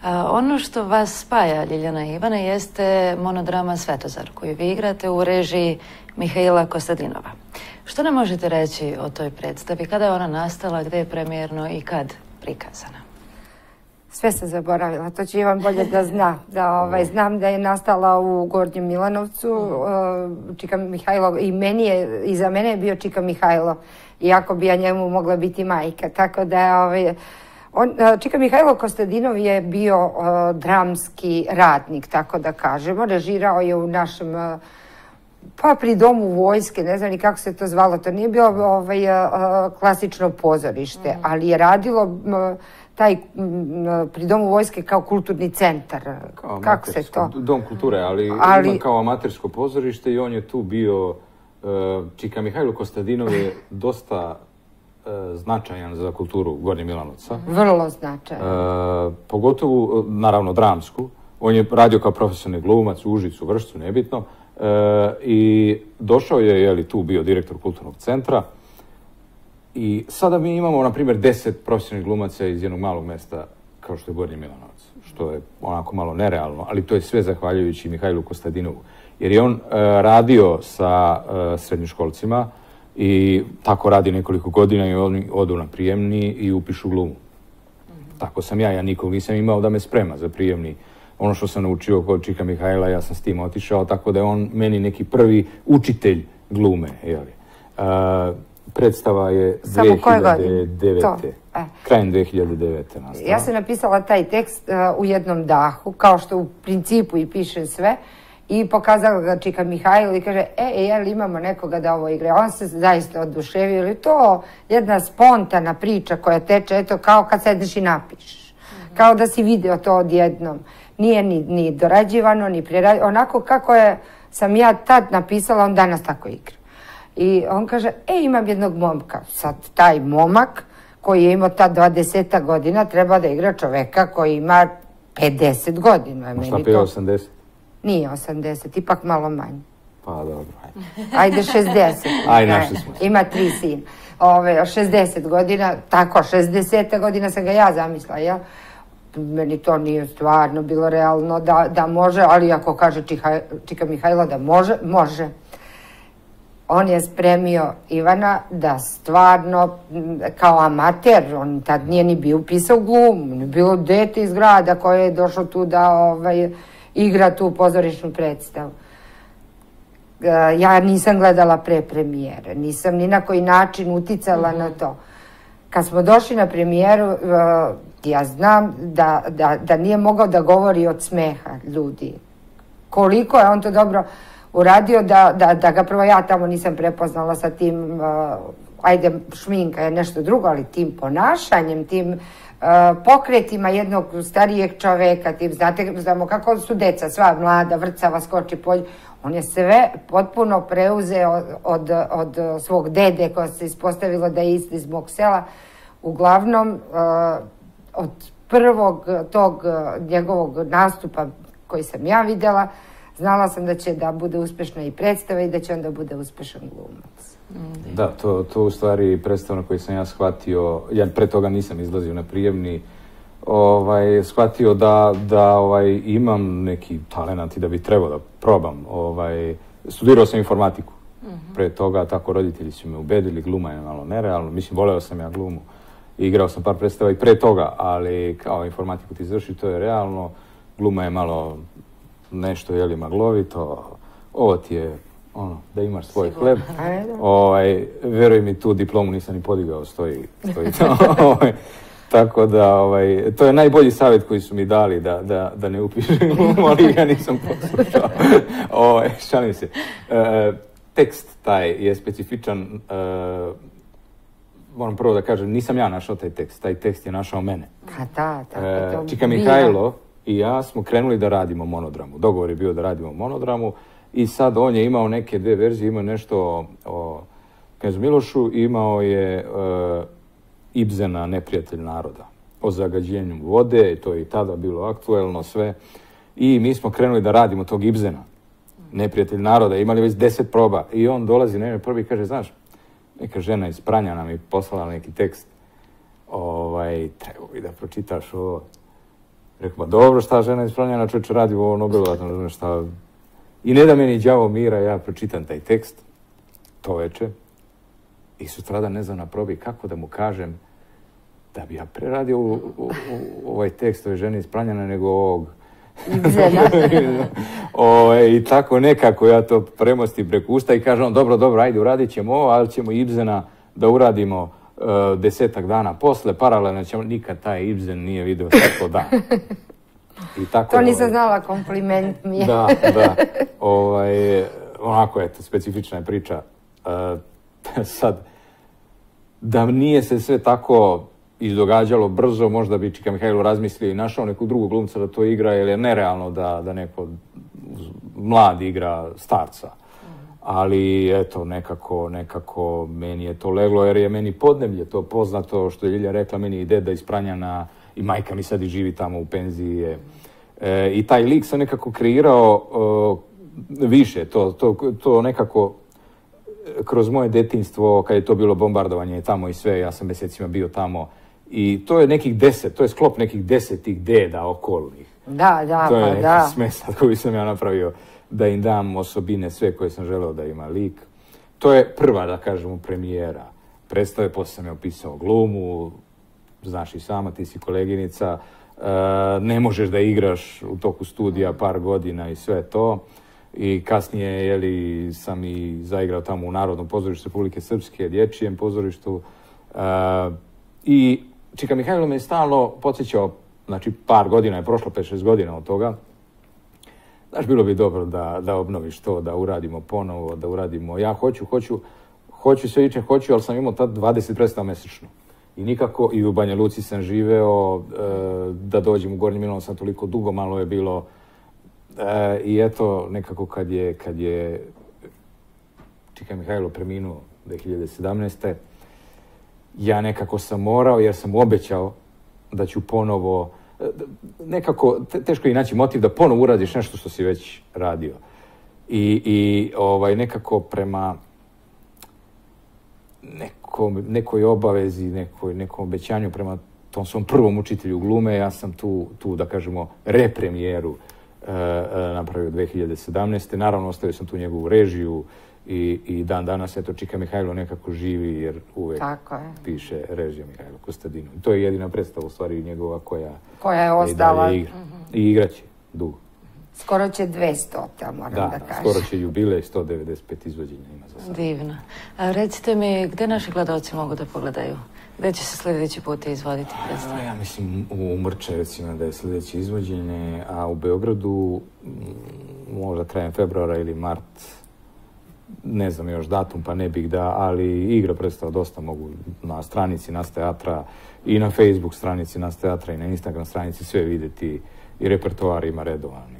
Ono što vas spaja, Ljiljana i Ivana, jeste monodrama Svetozar, koju vi igrate u režiji Mihaila Kostadinova. Što nam možete reći o toj predstavi? Kada je ona nastala, gde je premijerno i kad prikazana? Sve sam zaboravila, to će Ivan bolje da zna. Znam da je nastala u Gornjem Milanovcu, Čika Mihajlo, i za mene je bio Čika Mihajlo, iako bi ja njemu mogla biti majka. Tako da Čika Mihajlo Kostadinov je bio dramski radnik, tako da kažemo. Režirao je u našem, pa pri Domu vojske, ne znam ni kako se to zvalo, to nije bilo klasično pozorište, ali je radilo taj pri Domu vojske kao kulturni centar. Kako se to? Dom kulture, ali ima kao amatersko pozorište i on je tu bio, Čika Mihajlo Kostadinov je dosta značajan za kulturu Gornjeg Milanovca. Vrlo značajan. Pogotovo, naravno, dramsku. On je radio kao profesionalni glumac u Užicu, Vršcu, nebitno. I došao je, tu bio direktor kulturnog centra. I sada mi imamo, na primjer, 10 profesionalnih glumaca iz jednog malog mesta kao što je Gornji Milanovac, što je onako malo nerealno, ali to je sve zahvaljujući Mihajlu Kostadinovu. Jer je on radio sa srednjoškolcima i tako radi nekoliko godina i oni odu na prijemni i upišu glumu. Tako sam ja nikog nisam imao da me sprema za prijemni. Ono što sam naučio kod Čika Mihajla, ja sam s tim otišao, tako da je on meni neki prvi učitelj glume. Predstava je 2009. Krajem 2009. nastala. Ja sam napisala taj tekst u jednom dahu, kao što u principu i piše sve, i pokazala ga Čika Mihajlo i kaže, jel imamo nekoga da ovo igra. On se zaista oduševio, jer je to jedna spontana priča koja teče, eto, kao kad sedneš i napišeš. Kao da si video to odjednom. Nije ni dorađivano, ni prerađivano. Onako kako sam ja tad napisala, on danas tako igra. I on kaže, imam jednog momka. Sad taj momak koji je imao tad 20 godina treba da igra čoveka koji ima 50 godina. Šta pije 80? Nije 80, ipak malo manje. Pa dobro. Ajde 60. Aj, našli smo se. Ima 3 sina. 60 godina, tako, 60 godina sam ga ja zamislila, jel? Meni to nije stvarno bilo realno da može, ali ako kaže Čika Mihajlo da može, može. On je spremio Ivana da stvarno, kao amater, on tad nije ni bio upisao glumu, nije bilo dete iz grada koje je došlo tu da igra tu pozorišnu predstavu. Ja nisam gledala pre premijere, nisam ni na koji način uticala na to. Kad smo došli na premijeru, ja znam da nije mogao da govori od smeha ljudi. Koliko je on to dobro uradio da ga prvo ja tamo nisam prepoznala sa tim, ajde šminka je nešto drugo, ali tim ponašanjem, tim pokretima jednog starijeg čoveka, tim, znamo kako su deca, sva mlada, vrcava, skoči polje. On je sve potpuno preuzeo od svog dede koja se ispostavilo da je isti iz mog sela. Uglavnom, od prvog tog njegovog nastupa koji sam ja videla, znala sam da će da bude uspešna i predstava i da će onda bude uspešan glumac. Da, to u stvari predstava na koju sam ja shvatio, ja pre toga nisam izlazio na prijemni, shvatio da imam neki talent i da bi trebao da probam. Studirao sam informatiku pre toga, tako roditelji su me ubedili, gluma je malo nerealno, mislim, voleo sam ja glumu. Igrao sam par predstava i pre toga, ali kao informatiku ti završi, to je realno, gluma je malo nešto, maglovito, ovo ti je, da imaš svoj hleb. Veruj mi, tu diplomu nisam ni podigao, stoji to. Tako da, to je najbolji savjet koji su mi dali, da ne upišem glumu, ali ja nisam poslušao. Šalim se. Tekst taj je specifičan, moram prvo da kažem, nisam ja našao taj tekst je našao mene. Čika Mihajlo i ja smo krenuli da radimo monodramu. Dogovor je bio da radimo monodramu i sad on je imao neke dve verzije, imao nešto o Knjezu Milošu, imao je Ibsena Neprijatelj naroda, o zagađenju vode, to je i tada bilo aktuelno sve. I mi smo krenuli da radimo tog Ibsena, Neprijatelj naroda, imali već 10 proba. I on dolazi na ime prvi i kaže, znaš, neka žena iz Pranjana mi poslala neki tekst, trebao bi da pročitaš ovo. Rekao, dobro, šta žena ispravljena, čovječe radi ovo Nobelovatno, šta... I ne da meni đavo mira, ja pročitam taj tekst, to veče, i sutradan ne znam na probi kako da mu kažem da bi ja preradio ovaj tekst ove žene ispravljena nego ovog. I tako nekako ja to premostim preko usta i kažem, dobro, ajde, uradit ćemo ovo, ali ćemo Ibsena da uradimo 10 dana posle, paralelno ćemo, nikad taj Ibsen nije video tako dan. I tako, to nisam znala, kompliment mi je. Da. Onako, eto, specifična je priča. Sad, da nije se sve tako izdogađalo brzo, možda bi Čika Mihajlo razmislio i našao neku drugu glumca da to igra, jer je nerealno da neko mlad igra starca. Ali, eto, nekako meni je to leglo, jer je meni podneblje to poznato, što je Ljilja rekla, meni i deda iz Pranjana, i majka mi sad i živi tamo u penziji. I taj lik sam nekako kreirao više, to nekako kroz moje detinjstvo, kad je to bilo bombardovanje tamo i sve, ja sam mjesecima bio tamo. I to je nekih 10, to je sklop nekih 10 deda okolnih. Da, to je neki smesad koji sam ja napravio da im dam osobine sve koje sam želeo da ima lik. To je prva, da kažemo, premijera predstave, poslije sam je opisao glumu, znaš i sama, ti si koleginica, ne možeš da igraš u toku studija par godina i sve to. I kasnije, sam i zaigrao tamo u Narodnom pozorištu Republike Srpske, dječjem pozorištu. I Čika Mihajlo me je stalno podsjećao, znači par godina je prošlo, 5-6 godina od toga. Znaš, bilo bi dobro da obnoviš to, da uradimo ponovo, da uradimo. Ja hoću sve iče, ali sam imao tad 20 predstava mesečno. I nikako, i u Banja Luci sam živeo, da dođem u Gornji Milanovac sam toliko dugo, malo je bilo. I eto, nekako kad je Čika Mihajlo preminuo 2017. Ja nekako sam morao, jer sam obećao da ću ponovo, nekako, teško je naći motiv da ponovo uradiš nešto što si već radio. I nekako prema nekoj obavezi, nekom obećanju prema tom svom prvom učitelju glume, ja sam tu da kažemo, repremijeru napravio 2017. Naravno, ostavio sam tu njegovu režiju i dan danas, eto, Čika Mihajlo nekako živi, jer uvek piše režija Mihajlo Kostadinov. To je jedina predstava, u stvari, njegova koja je ostala. I igraće dugo. Skoro će 200, moram da kažem. Skoro će jubilej, 195 izvođenja ima za sad. Divno. Recite mi, gde naši gledalci mogu da pogledaju? Gde će se sljedeći put izvoditi predstava? Ja mislim u Mrče, recimo, da je sljedeće izvođenje, a u Beogradu možda krajem februara ili mart, ne znam još datum, pa ne bih ali igra predstava dosta mogu na stranici Nas teatra i na Facebook stranici Nas teatra i na Instagram stranici sve vidjeti i repertoar ima redovani.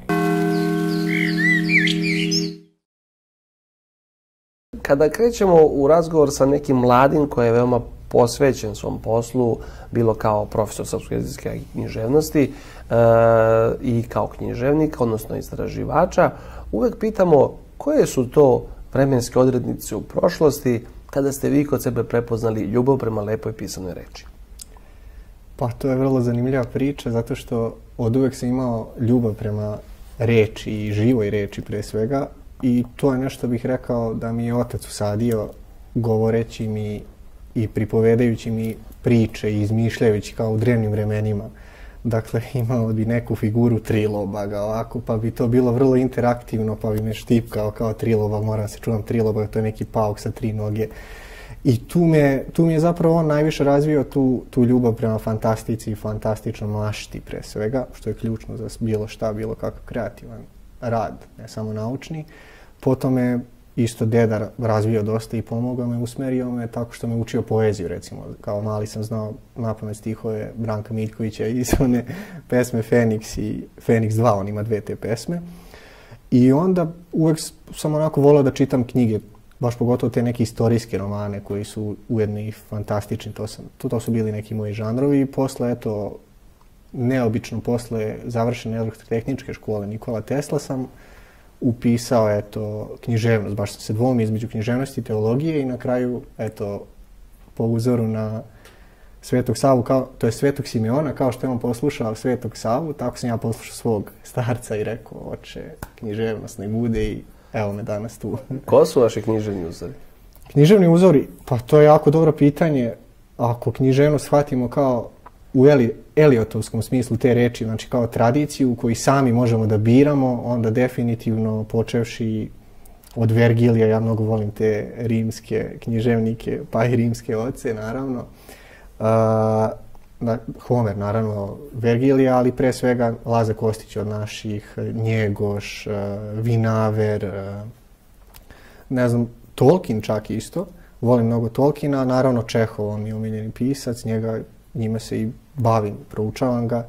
Kada krećemo u razgovor sa nekim mladim koji je veoma posvećen svom poslu, bilo kao profesor srpske jezika i književnosti i kao književnik, odnosno istraživača, uvek pitamo koje su to vremenske odrednice u prošlosti kada ste vi kod sebe prepoznali ljubav prema lepoj pisanoj reči? Pa to je vrlo zanimljiva priča, zato što od uvek sam imao ljubav prema reči i živoj reči pre svega, i to je nešto bih rekao da mi je otac usadio, govoreći mi i pripovedajući mi priče i izmišljajući kao u drevnim vremenima. Dakle, imao bi neku figuru triloba ovako, pa bi to bilo vrlo interaktivno, pa bi me štipkao kao triloba, moram se čuvam triloba, to je neki pauk sa 3 noge. I tu mi je zapravo on najviše razvio tu ljubav prema fantastici i fantastičnom mašti pre svega, što je ključno za bilo šta, bilo kakav kreativan rad, ne samo naučni. Potom je isto deda razvio dosta i pomogao me, usmerio me tako što me učio poeziju, recimo. Kao mali sam znao napamet stihove Branka Miljkovića iz one pesme Feniks i Feniks 2, on ima 2 te pesme. I onda uvek sam onako volao da čitam knjige, baš pogotovo te neke istorijske romane koji su ujedno i fantastični, to su bili neki moji žanrovi. I posle, eto, neobično posle završene elektrotehničke škole Nikola Tesla sam upisao, eto, književnost. Baš sam se dvomio između književnosti i teologije i na kraju, eto, po uzoru na Svetog Savu, to je Svetog Simeona, kao što je on poslušao Svetog Savu, tako sam ja poslušao svog starca i rekao, oče, književnost ne bude i evo me danas tu. Ko su vaši književni uzori? Književni uzori, pa to je jako dobro pitanje. Ako književnost shvatimo kao u Eliotovskom smislu te reči, znači kao tradiciju koju sami možemo da biramo, onda definitivno počevši od Vergilija, ja mnogo volim te rimske književnike, pa i rimske oce, naravno. Homer, naravno, Vergilija, ali pre svega Laza Kostić od naših, Njegoš, Vinaver, ne znam, Tolkien čak isto. Volim mnogo Tolkiena, naravno Čehov, on je omiljeni pisac, njime se i bavim, proučavam ga.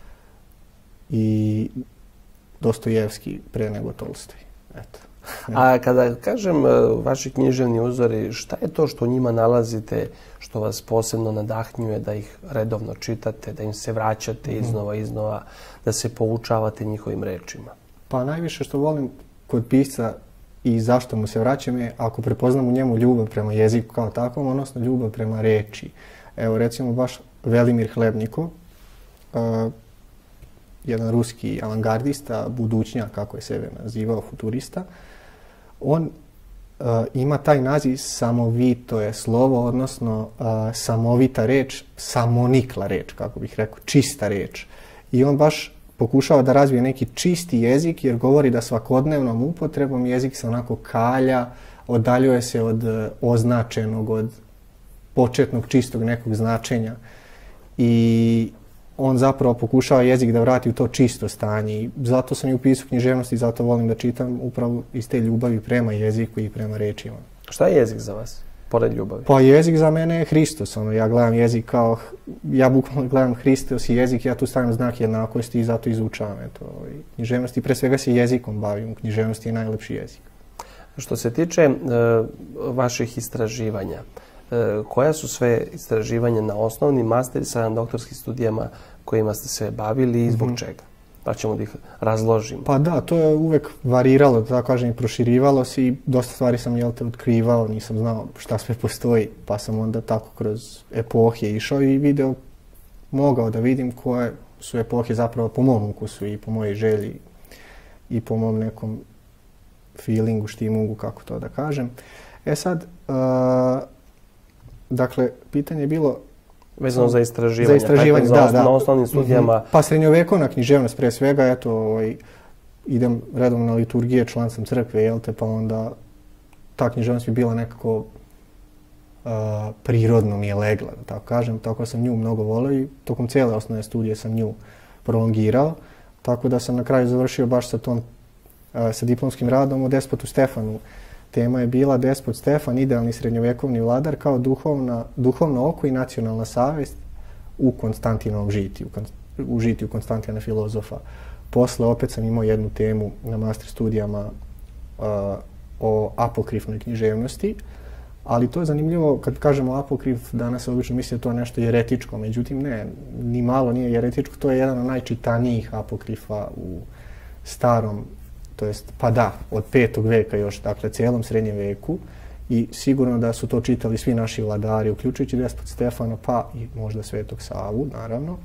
I Dostojevski pre nego Tolstoj. Eto. A kada kažem vaši književni uzori, šta je to što u njima nalazite, što vas posebno nadahnjuje da ih redovno čitate, da im se vraćate iznova, da se poučavate njihovim rečima? Pa najviše što volim kod pisca i zašto mu se vraćam je ako prepoznam u njemu ljubav prema jeziku kao takvom, odnosno ljubav prema reči. Evo recimo baš Velimir Hlebnikov, jedan ruski avangardista, budućnjak, kako je sebe nazivao, futurista, on ima taj naziv samovito je slovo, odnosno samovita reč, samonikla reč, kako bih rekao, čista reč. I on baš pokušava da razvije neki čisti jezik jer govori da svakodnevnom upotrebom jezik se onako kalja, oddaljuje se od označenog, od početnog čistog nekog značenja. I on zapravo pokušava jezik da vrati u to čisto stanje i zato sam i upisao književnost i zato volim da čitam upravo iz te ljubavi prema jeziku i prema rečima. Šta je jezik za vas, pored ljubavi? Pa jezik za mene je Hristos. Ja gledam jezik kao, ja bukvalno gledam Hristos i jezik, ja tu stavim znak jednakosti i zato izučavam. Književnost i pre svega se jezikom bavim, književnost je najlepši jezik. Što se tiče vaših istraživanja, koja su sve istraživanja na osnovnim, master i sada doktorskim studijama kojima ste se bavili i zbog čega? Pa ćemo da ih razložimo. Pa da, to je uvek variralo, da tako kažem, i proširivalo se i dosta stvari sam otkrivao, nisam znao šta sve postoji, pa sam onda tako kroz epohe išao i video, mogao da vidim koje su epohe zapravo po mom ukusu i po mojoj želji i po mom nekom feelingu, štimungu, kako to da kažem. sad, dakle, pitanje je bilo vezano za istraživanje. Za istraživanje, da. Na osnovnim studijama. Pa srednjovekovna književnost pre svega, eto, idem redovno na liturgije, član sam crkve, jel te, pa onda ta književnost bi bila nekako prirodno mi je legla, da tako kažem, tako sam nju mnogo volio i tokom cijele osnovne studije sam nju prolongirao, tako da sam na kraju završio baš sa diplomskim radom o despotu Stefanu. Tema je bila Despot Stefan, idealni srednjovekovni vladar kao duhovno oko i nacionalna savest u Konstantinovom žitiju, u žitiju Konstantina filozofa. Posle opet sam imao jednu temu na master studijama o apokrifnoj književnosti, ali to je zanimljivo, kad kažemo apokrif, danas se obično misli da to je nešto jeretičko, međutim ne, ni malo nije jeretičko, to je jedan od najčitanijih apokrifa u starom, to jest, pa da, od 5. veka još, dakle, cijelom srednjem veku i sigurno da su to čitali svi naši vladari, uključujući despot Stefana, pa i možda Svetog Savu, naravno.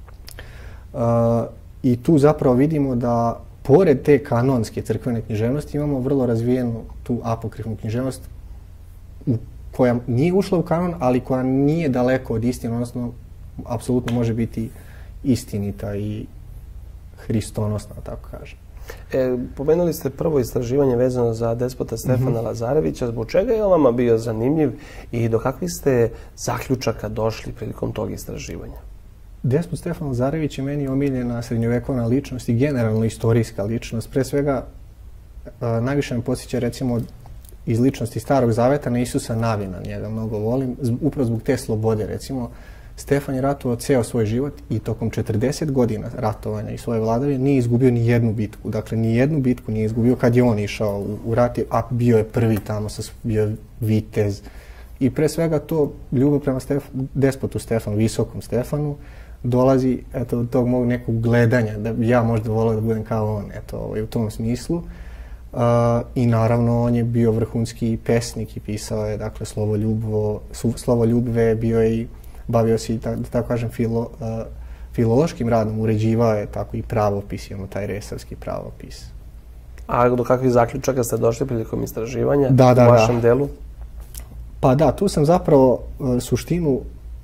I tu zapravo vidimo da, pored te kanonske crkvene književnosti, imamo vrlo razvijenu tu apokrifnu književnost koja nije ušla u kanon, ali koja nije daleko od istine, odnosno, apsolutno može biti istinita i hristonosna, tako kažem. Pomenuli ste prvo istraživanje vezano za despota Stefana Lazarevića. Zbog čega je on vama bio zanimljiv i do kakvih ste zaključaka došli prilikom tog istraživanja? Despot Stefan Lazarević je meni omiljena srednjovekovna ličnost i generalno istorijska ličnost. Pre svega, najviše me podsjeća recimo iz ličnosti Starog Zaveta na Isusa Navina. Njega mnogo volim, upravo zbog te slobode. Recimo, Stefan je ratovao ceo svoj život i tokom 40 godina ratovanja i svoje vladavine nije izgubio ni jednu bitku. Dakle, ni jednu bitku nije izgubio kad je on išao u rat, a bio je prvi tamo, bio je vitez. I pre svega to ljubav prema despotu Stefanu, visokom Stefanu, dolazi od tog mog nekog gledanja, da ja možda volio da budem kao on, u tom smislu. I naravno on je bio vrhunski pesnik i pisao je, dakle, Slovo ljubve, bio je i bavio se i, da tako kažem, filološkim radom, uređivao je tako i pravopis, imamo taj resavski pravopis. A do kakvih zaključaka ste došli prilikom istraživanja u vašem delu? Pa da, tu sam zapravo suštinu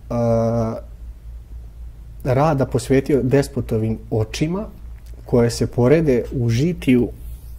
rada posvetio despotovim očima koje se porede u žitiju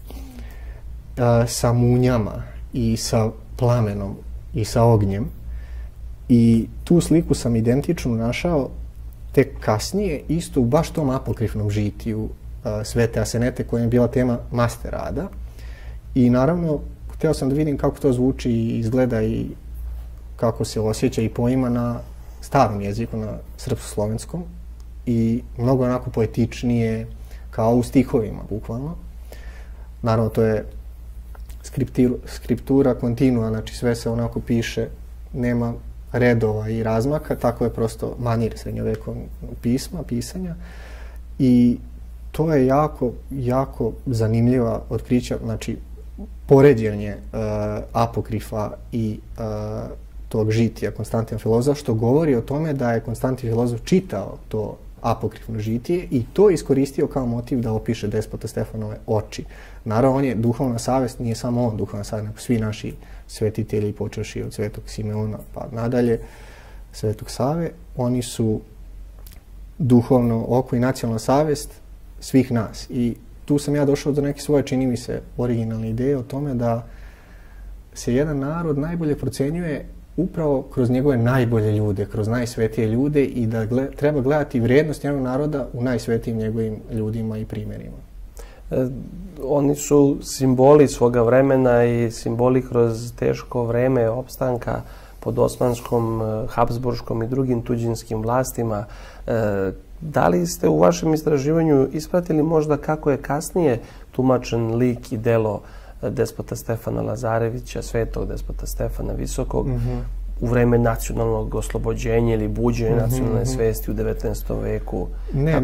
sa munjama i sa plamenom i sa ognjem. I tu sliku sam identično našao tek kasnije, isto u baš tom apokrifnom žitiju Svete Asenete, koja je bila tema master rada. I naravno, hteo sam da vidim kako to zvuči i izgleda i kako se osjeća i poima na starom jeziku, na srpsko-slovenskom. I mnogo onako poetičnije, kao u stihovima, bukvalno. Naravno, to je skriptura kontinua, znači sve se onako piše, nema redova i razmaka, tako je prosto manir srednjovekovnog pisanja. I to je jako zanimljiva otkrića, znači poređenje apokrifa i tog žitija Konstantina Filozofa, što govori o tome da je Konstantin Filozof čitao to apokrifno žitije i to iskoristio kao motiv da opiše despota Stefanove oči. Naravno, on je duhovna savest, nije samo on duhovna savest, nego svi naši svetitelji, počevši od Svetog Simeona pa nadalje, Svetog Save, oni su duhovno oko i nacionalna savest svih nas. I tu sam ja došao do neke svoje, čini mi se, originalne ideje o tome da se jedan narod najbolje procenjuje upravo kroz njegove najbolje ljude, kroz najsvetije ljude i da treba gledati vrednost jednog naroda u najsvetijim njegovim ljudima i primjerima. Oni su simboli svoga vremena i simboli kroz teško vreme opstanka pod osmanskom, habsburškom i drugim tuđinskim vlastima. Da li ste u vašem istraživanju ispratili možda kako je kasnije tumačen lik i delo despota Stefana Lazarevića, svetog despota Stefana Visokog, u vreme nacionalnog oslobođenja ili buđenja nacionalne svesti u 19. veku? Ne,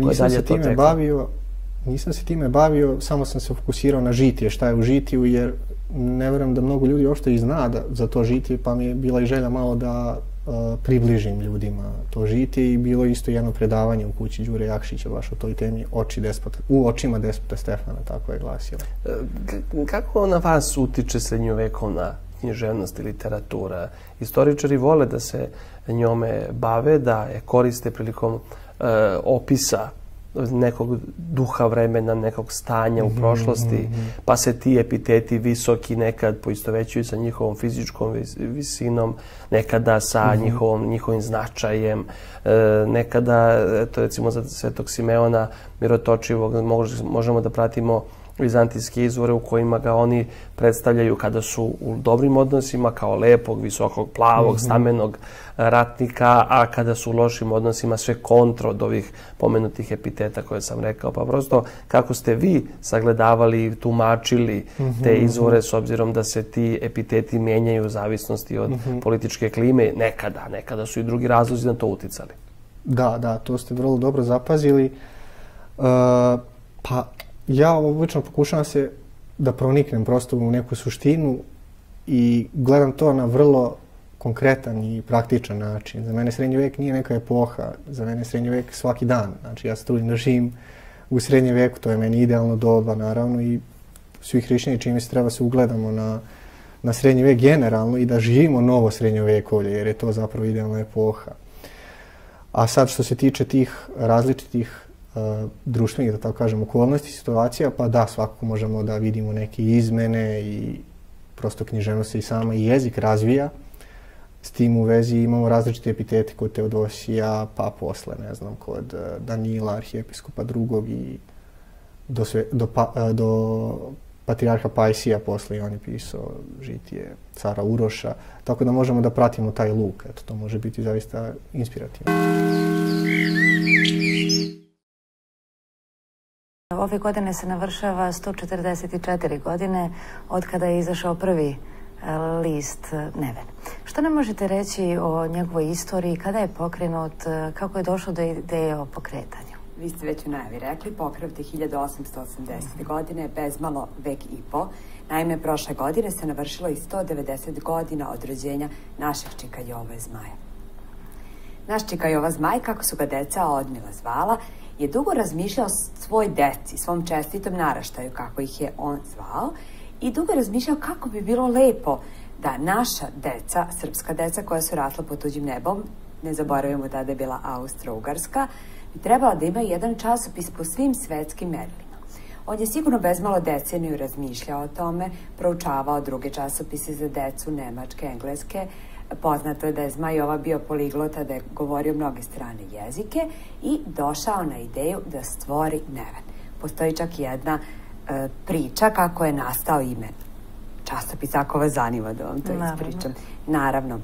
nisam se time bavio, samo sam se fokusirao na žitije, šta je u žitiju, jer ne vjerujem da mnogo ljudi uopšte i zna za to žitije, pa mi je bila i želja malo da približim ljudima to žitije i bilo isto jedno predavanje u kući Đure Jakšića baš o toj temi u očima despota Stefana, tako je glasilo. Kako na vas utiče srednjovekovna književnost i literatura? Istoričari vole da se njome bave, da je koriste prilikom opisa nekog duha vremena, nekog stanja u prošlosti, pa se ti epiteti visoki nekad poistovećuju sa njihovom fizičkom visinom, nekada sa njihovim značajem, nekada, to recimo za Svetog Simeona Mirotočivog, možemo da pratimo vizantijske izvore u kojima ga oni predstavljaju kada su u dobrim odnosima kao lepog, visokog, plavog, stamenog ratnika, a kada su u lošim odnosima sve kontra od ovih pomenutih epiteta koje sam rekao. Pa prosto kako ste vi sagledavali i tumačili te izvore s obzirom da se ti epiteti menjaju u zavisnosti od političke klime nekada su i drugi razlozi na to uticali. Da, to ste vrlo dobro zapazili. Pa ja obično pokušavam se da proniknem prosto u neku suštinu i gledam to na vrlo konkretan i praktičan način. Za mene srednji vek nije neka epoha, za mene srednji vek svaki dan. Znači ja se trudim da živim u srednjem veku, to je meni idealno doba naravno i svi hrišćani čime se treba se ugledamo na srednji vek generalno i da živimo novo srednjovekovlje jer je to zapravo idealna epoha. A sad što se tiče tih različitih društvenih, da tako kažem, okolnosti, situacija, pa da, svakako možemo da vidimo neke izmene i prosto književnost se i sama i jezik razvija. S tim u vezi imamo različite epitete kod Teodosija, pa posle, ne znam, kod Danila, arhijepiskopa drugog i do patrijarha Pajsija posle i on je pisao žitije cara Uroša, tako da možemo da pratimo taj luk, eto, to može biti zaista inspirativno. Ove godine se navršava 144 godine od kada je izašao prvi list Neven. Što nam možete reći o njegovoj istoriji, kada je pokrenut, kako je došlo do ideje o pokretanju? Vi ste već u najavi rekli, pokrenut je 1880. godine, bezmalo vek i po. Naime, prošle godine se navršilo i 190 godina od rođenja našeg čika Jove Zmaja. Naš Čika Jova Zmaj, kako su ga deca odmila zvala, je dugo razmišljao svoj deci, svom čestitom naraštaju, kako ih je on zvao, i dugo je razmišljao kako bi bilo lepo da naša deca, srpska deca koja su rasla pod tuđim nebom, ne zaboravimo da je bila Austro-Ugarska, bi trebala da ima jedan časopis po svim svetskim merilima. On je sigurno bezmalo deceniju razmišljao o tome, proučavao druge časopise za decu, nemačke, engleske. Poznato je da je Zmaj Jova bio poliglota, da je govorio mnoge strane jezike i došao na ideju da stvori Neven. Postoji čak jedna priča kako je nastao ime časopis, ako vas zanima da vam to ispričam. Naravno.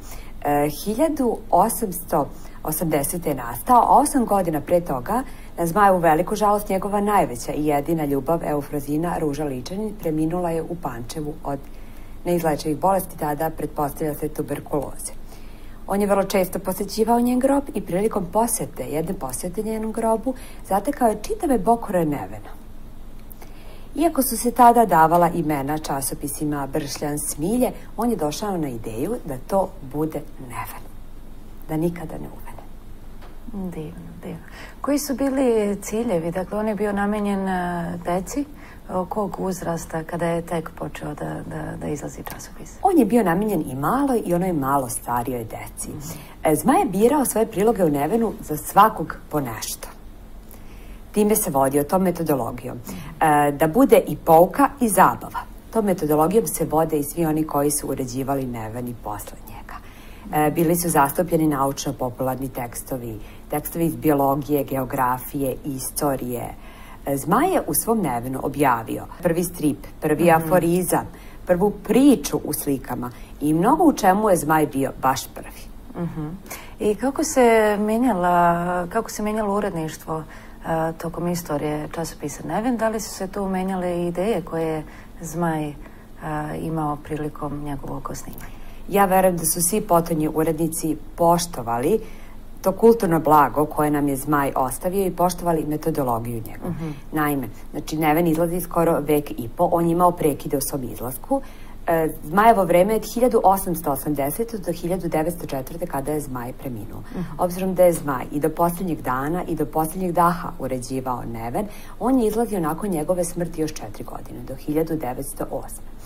1880. je nastao, a 8 godina pre toga, na Zmajevu veliku žalost, njegova najveća i jedina ljubav, Eufrazina Ruža Ličanin, preminula je u Pančevu od neizlečivih bolesti, tada pretpostavlja se tuberkuloze. On je vrlo često posećivao njen grob i prilikom jedne posete njenom grobu zatekao je čitave bokore Nevena. Iako su se tada davala imena časopisima Bršljan, Smilje, on je došao na ideju da to bude Neven. Da nikada ne uvene. Divno, divno. Koji su bili ciljevi? Dakle, on je bio namenjen deci, kog uzrasta kada je tek počeo da izlazi časopis? On je bio namenjen i maloj i onoj malo starijoj deci. Zmaj je birao svoje priloge u Nevenu za svakog po nešto. Time se vodio, tom metodologijom. Da bude i pouka i zabava. Tom metodologijom se vode i svi oni koji su uređivali Neven i posle njega. Bili su zastupljeni naučno-popularni tekstovi, tekstovi iz biologije, geografije, istorije. Zmaj je u svom Nevenu objavio prvi strip, prvi aforizam, prvu priču u slikama i mnogo u čemu je Zmaj bio baš prvi. I kako se menjalo uredništvo tokom istorije časopisa Neven? Da li su se tu menjale ideje koje je Zmaj imao prilikom njegovog osnivanja? Ja verujem da su svi potonji urednici poštovali to kulturno blago koje nam je Zmaj ostavio i poštovali metodologiju njegovu. Naime, znači Neven izlazi skoro vek i po, on je imao prekide u svom izlasku. Zmajevo vreme je od 1880. do 1904. kada je Zmaj preminuo. Obzirom da je Zmaj i do posljednjeg dana i do posljednjeg daha uređivao Neven, on je izlazio nakon njegove smrti još 4 godine, do 1908.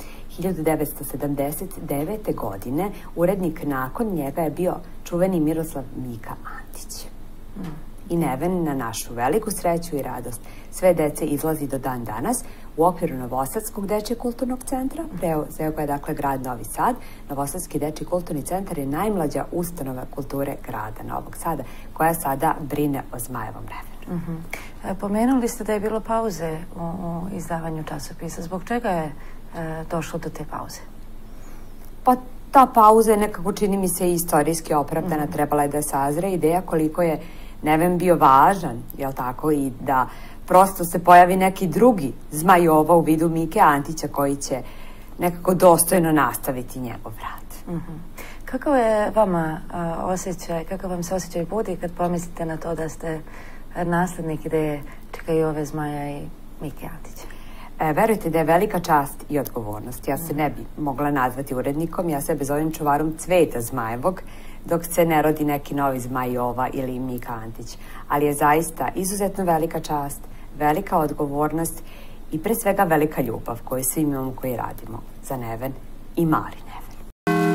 1979. godine urednik nakon njega je bio čuveni Miroslav Mika Antić. I Neven, na našu veliku sreću i radost, sve dece izlazi do dan danas u okviru Novosadskog dečjeg kulturnog centra, preuzeo ga je dakle grad Novi Sad. Novosadski dečji kulturni centar je najmlađa ustanova kulture grada Novog Sada, koja sada brine o Zmajevom Nevenu. Pomenuli ste da je bilo pauze u izdavanju časopisa. Zbog čega je došlo do te pauze? Pa ta pauza je nekako, čini mi se, istorijski opravdana. Trebala je da sazre ideja koliko je Neven bio važan, jel tako, i da prosto se pojavi neki drugi Zmaj Jova u vidu Mike Antića koji će nekako dostojno nastaviti njegov rad. Kakav je vama osjećaj, kakav vam se osjećaj budi kad pomislite na to da ste naslednik ideje Čika Jove Zmaja i Mike Antića? Verujte da je velika čast i odgovornost. Ja se ne bi mogla nazvati urednikom, ja sebe zovem čuvarom cveta Zmajevog, dok se ne rodi neki novi Zmaj Jova ili Mika Antić. Ali je zaista izuzetno velika čast, velika odgovornost i pre svega velika ljubav koju svi imamo koji radimo za Neven i mali Neven.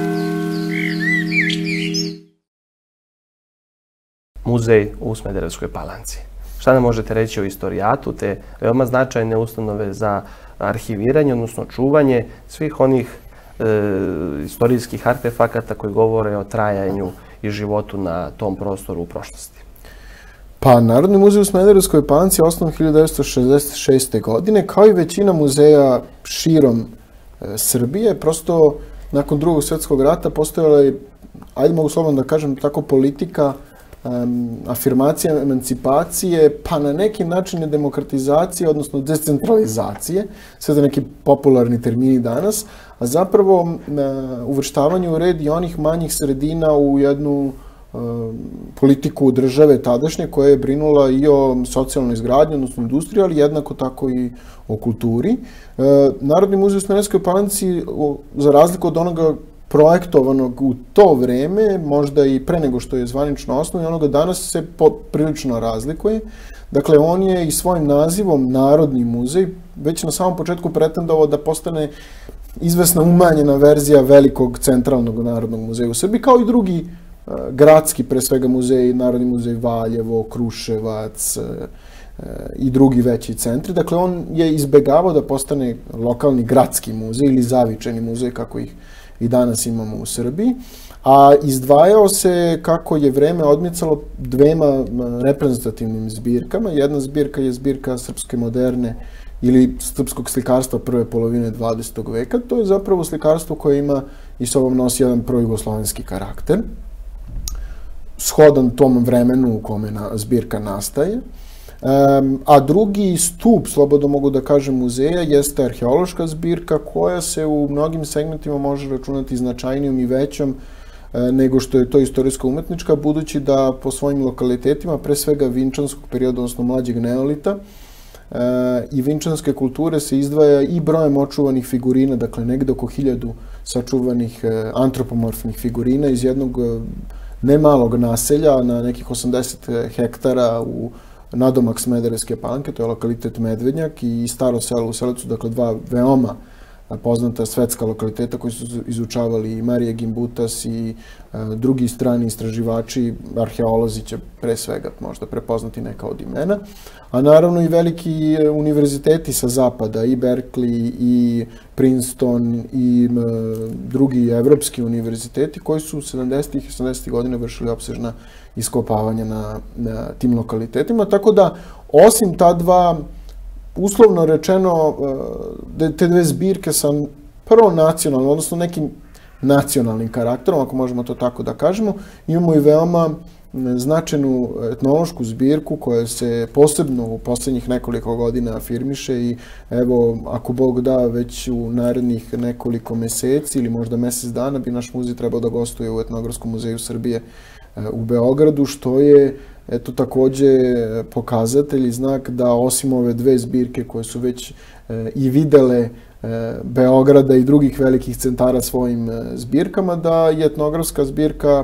Muzej u Smederevskoj Palanci. Šta nam možete reći o istorijatu te veoma značajne ustanove za arhiviranje, odnosno čuvanje svih onih istorijskih artefakata koji govore o trajanju i životu na tom prostoru u prošlosti? Pa, Narodni muzej u Smederevskoj Palanci je osnovan 1966. godine, kao i većina muzeja širom Srbije. Prosto, nakon Drugog svjetskog rata postojala je, ajde mogu slobodno da kažem, tako politika afirmacija emancipacije, pa na neki način demokratizacije, odnosno decentralizacije, sve da neki popularni termini danas, a zapravo uvrštavanje u red i onih manjih sredina u jednu politiku države tadašnje koja je brinula i o socijalnoj izgradnji, odnosno industriji, ali jednako tako i o kulturi. Narodni muzej u Smederevskoj Palanci, za razliku od onoga projektovanog u to vreme, možda i pre nego što je zvanično osnovan, onoga danas se prilično razlikuje. Dakle, on je i svojim nazivom Narodni muzej već na samom početku pretendovao da postane izvesna umanjena verzija velikog centralnog narodnog muzeja u Srbiji, kao i drugi gradski, pre svega muzeji, Narodni muzej Valjevo, Kruševac i drugi veći centri. Dakle, on je izbegavao da postane lokalni gradski muzej ili zavičajni muzej, kako ih i danas imamo u Srbiji, a izdvajao se, kako je vreme odmicalo, dvema reprezentativnim zbirkama. Jedna zbirka je zbirka srpske moderne ili srpskog slikarstva prve polovine 20. veka. To je zapravo slikarstvo koje ima i sobom nosi jedan projugoslovenski karakter, shodan tom vremenu u kome zbirka nastaje. A drugi stup, slobodno mogu da kažem, muzeja jeste arheološka zbirka koja se u mnogim segmentima može računati značajnijom i većom nego što je to istorijsko-umetnička, budući da po svojim lokalitetima, pre svega vinčanskog perioda, odnosno mlađeg neolita, i vinčanske kulture se izdvaja i brojem očuvanih figurina, dakle negde oko 1000 sačuvanih antropomorfnih figurina iz jednog nemalog naselja na nekih 80 hektara u nadomak Smederevske Palanke, to je lokalitet Medvednjak, i Staro selo u Selevcu, dakle dva veoma poznata svetska lokaliteta koji su izučavali i Marija Gimbutas i drugi strani istraživači, arheolozi će pre svega možda prepoznati neka od imena, a naravno i veliki univerziteti sa zapada, i Berkeley, i Princeton, i drugi evropski univerziteti koji su 70. i 80. godine vršili opsežna iskopavanja na tim lokalitetima, tako da osim ta dva, uslovno rečeno, te dve zbirke sa prvo nacionalnim, odnosno nekim nacionalnim karakterom, ako možemo to tako da kažemo, imamo i veoma značajnu etnološku zbirku koja se posebno u poslednjih nekoliko godina afirmiše i evo, ako Bog da, već u narednih nekoliko meseci ili možda mesec dana bi naš muzej trebao da gostuje u Etnografskom muzeju Srbije u Beogradu, što je eto takođe pokazatelj i znak da osim ove dve zbirke koje su već i videle Beograda i drugih velikih centara svojim zbirkama, da je etnografska zbirka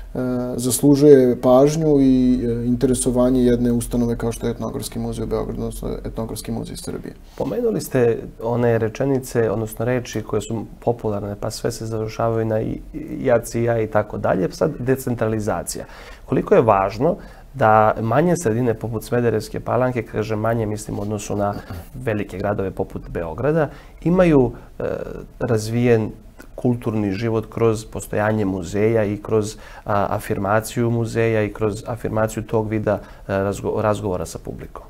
zaslužuje pažnju i interesovanje jedne ustanove kao što je Etnografski muzej u Beogradu, odnosno Etnografski muzej Srbije. Pomenuli ste one rečenice, odnosno reči koje su popularne, pa sve se završavaju na jaci, ja i tako dalje. Sad decentralizacija. Koliko je važno da manje sredine poput Smederevske Palanke, kaže manje, mislim, u odnosu na velike gradove poput Beograda, imaju razvijen kulturni život kroz postojanje muzeja i kroz afirmaciju muzeja i kroz afirmaciju tog vida razgovora sa publikom?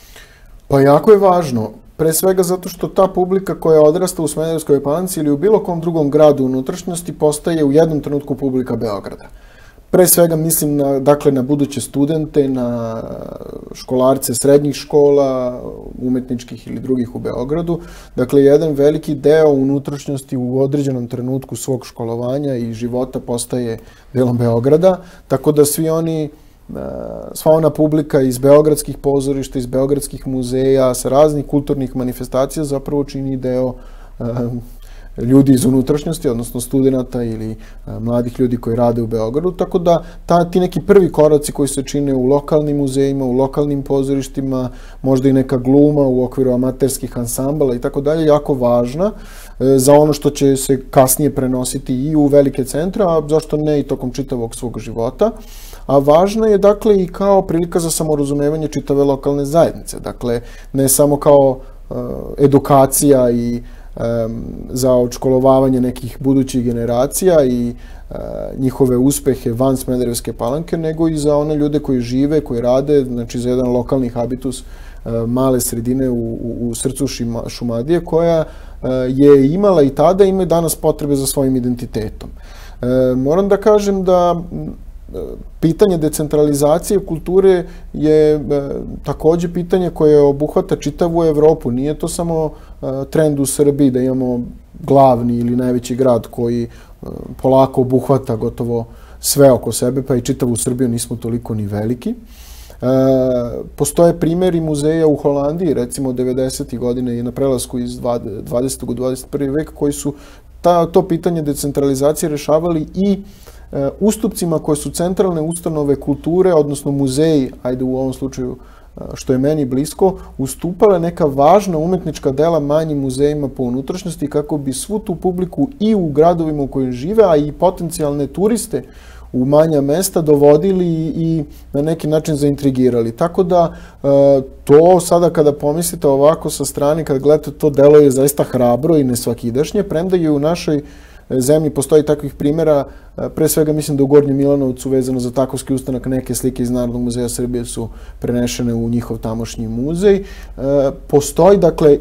Pa jako je važno. Pre svega zato što ta publika koja odrasta u Smederevskoj Palanci ili u bilo kom drugom gradu unutrašnjosti postaje u jednom trenutku publika Beograda. Pre svega mislim na buduće studente, na školarce srednjih škola, umetničkih ili drugih u Beogradu. Dakle, jedan veliki deo unutrašnjosti u određenom trenutku svog školovanja i života postaje delom Beograda, tako da sva ona publika iz beogradskih pozorišta, iz beogradskih muzeja, sa raznih kulturnih manifestacija zapravo čini deo ljudi iz unutrašnjosti, odnosno studenta ili mladih ljudi koji rade u Beogradu, tako da ti neki prvi koraci koji se čine u lokalnim muzejima, u lokalnim pozorištima, možda i neka gluma u okviru amaterskih ansambala i tako dalje, jako važna za ono što će se kasnije prenositi i u velike centre, a zašto ne i tokom čitavog svog života. A važna je, dakle, i kao prilika za samorazumevanje čitave lokalne zajednice. Dakle, ne samo kao edukacija i za odškolovavanje nekih budućih generacija i njihove uspehe van Smederevske Palanke, nego i za one ljude koji žive, koji rade, znači za jedan lokalni habitus male sredine u srcu Šumadije, koja je imala i tada ima danas potrebe za svojim identitetom. Moram da kažem da pitanje decentralizacije kulture je takođe pitanje koje obuhvata čitavu Evropu. Nije to samo trend u Srbiji da imamo glavni ili najveći grad koji polako obuhvata gotovo sve oko sebe, pa i čitavu Srbiju nismo toliko ni veliki. Postoje primjeri muzeja u Holandiji, recimo 90. godine i na prelasku iz 20. u 21. vek, koji su to pitanje decentralizacije rešavali i ustupcima koje su centralne ustanove kulture, odnosno muzeji, ajde u ovom slučaju što je meni blisko, ustupale neka važna umetnička dela manjim muzejima po unutrašnjosti kako bi svu tu publiku i u gradovima u kojim žive, a i potencijalne turiste u manja mesta dovodili i na neki način zaintrigirali. Tako da to sada kada pomislite ovako sa strane, kada gledate, to deluje zaista hrabro i nesvakidašnje, premda je u našoj zemlji postoji takvih primjera, pre svega mislim da u Gornjem Milanovcu vezano za Takovski ustanak neke slike iz Narodnog muzeja Srbije su prenešene u njihov tamošnji muzej. Postoji dakle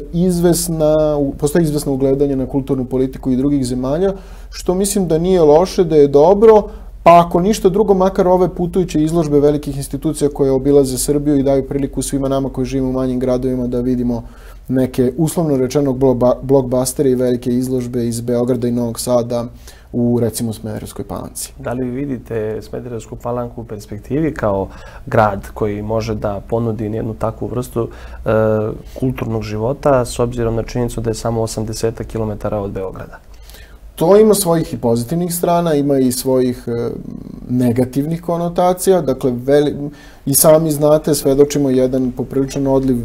izvesno ugledanje na kulturnu politiku i drugih zemalja, što mislim da nije loše, da je dobro, pa ako ništa drugo, makar ove putujuće izložbe velikih institucija koje obilaze Srbiju i daju priliku svima nama koji živimo u manjim gradovima da vidimo neke, uslovno rečenog, blockbustere i velike izložbe iz Beograda i Novog Sada u, recimo, Smederevskoj Palanci. Da li vidite Smederevsku Palanku u perspektivi kao grad koji može da ponudi jednu takvu vrstu kulturnog života s obzirom na činjenicu da je samo 80 km od Beograda? To ima svojih i pozitivnih strana, ima i svojih negativnih konotacija. Dakle, i sami znate, svedočimo jedan popriličan odliv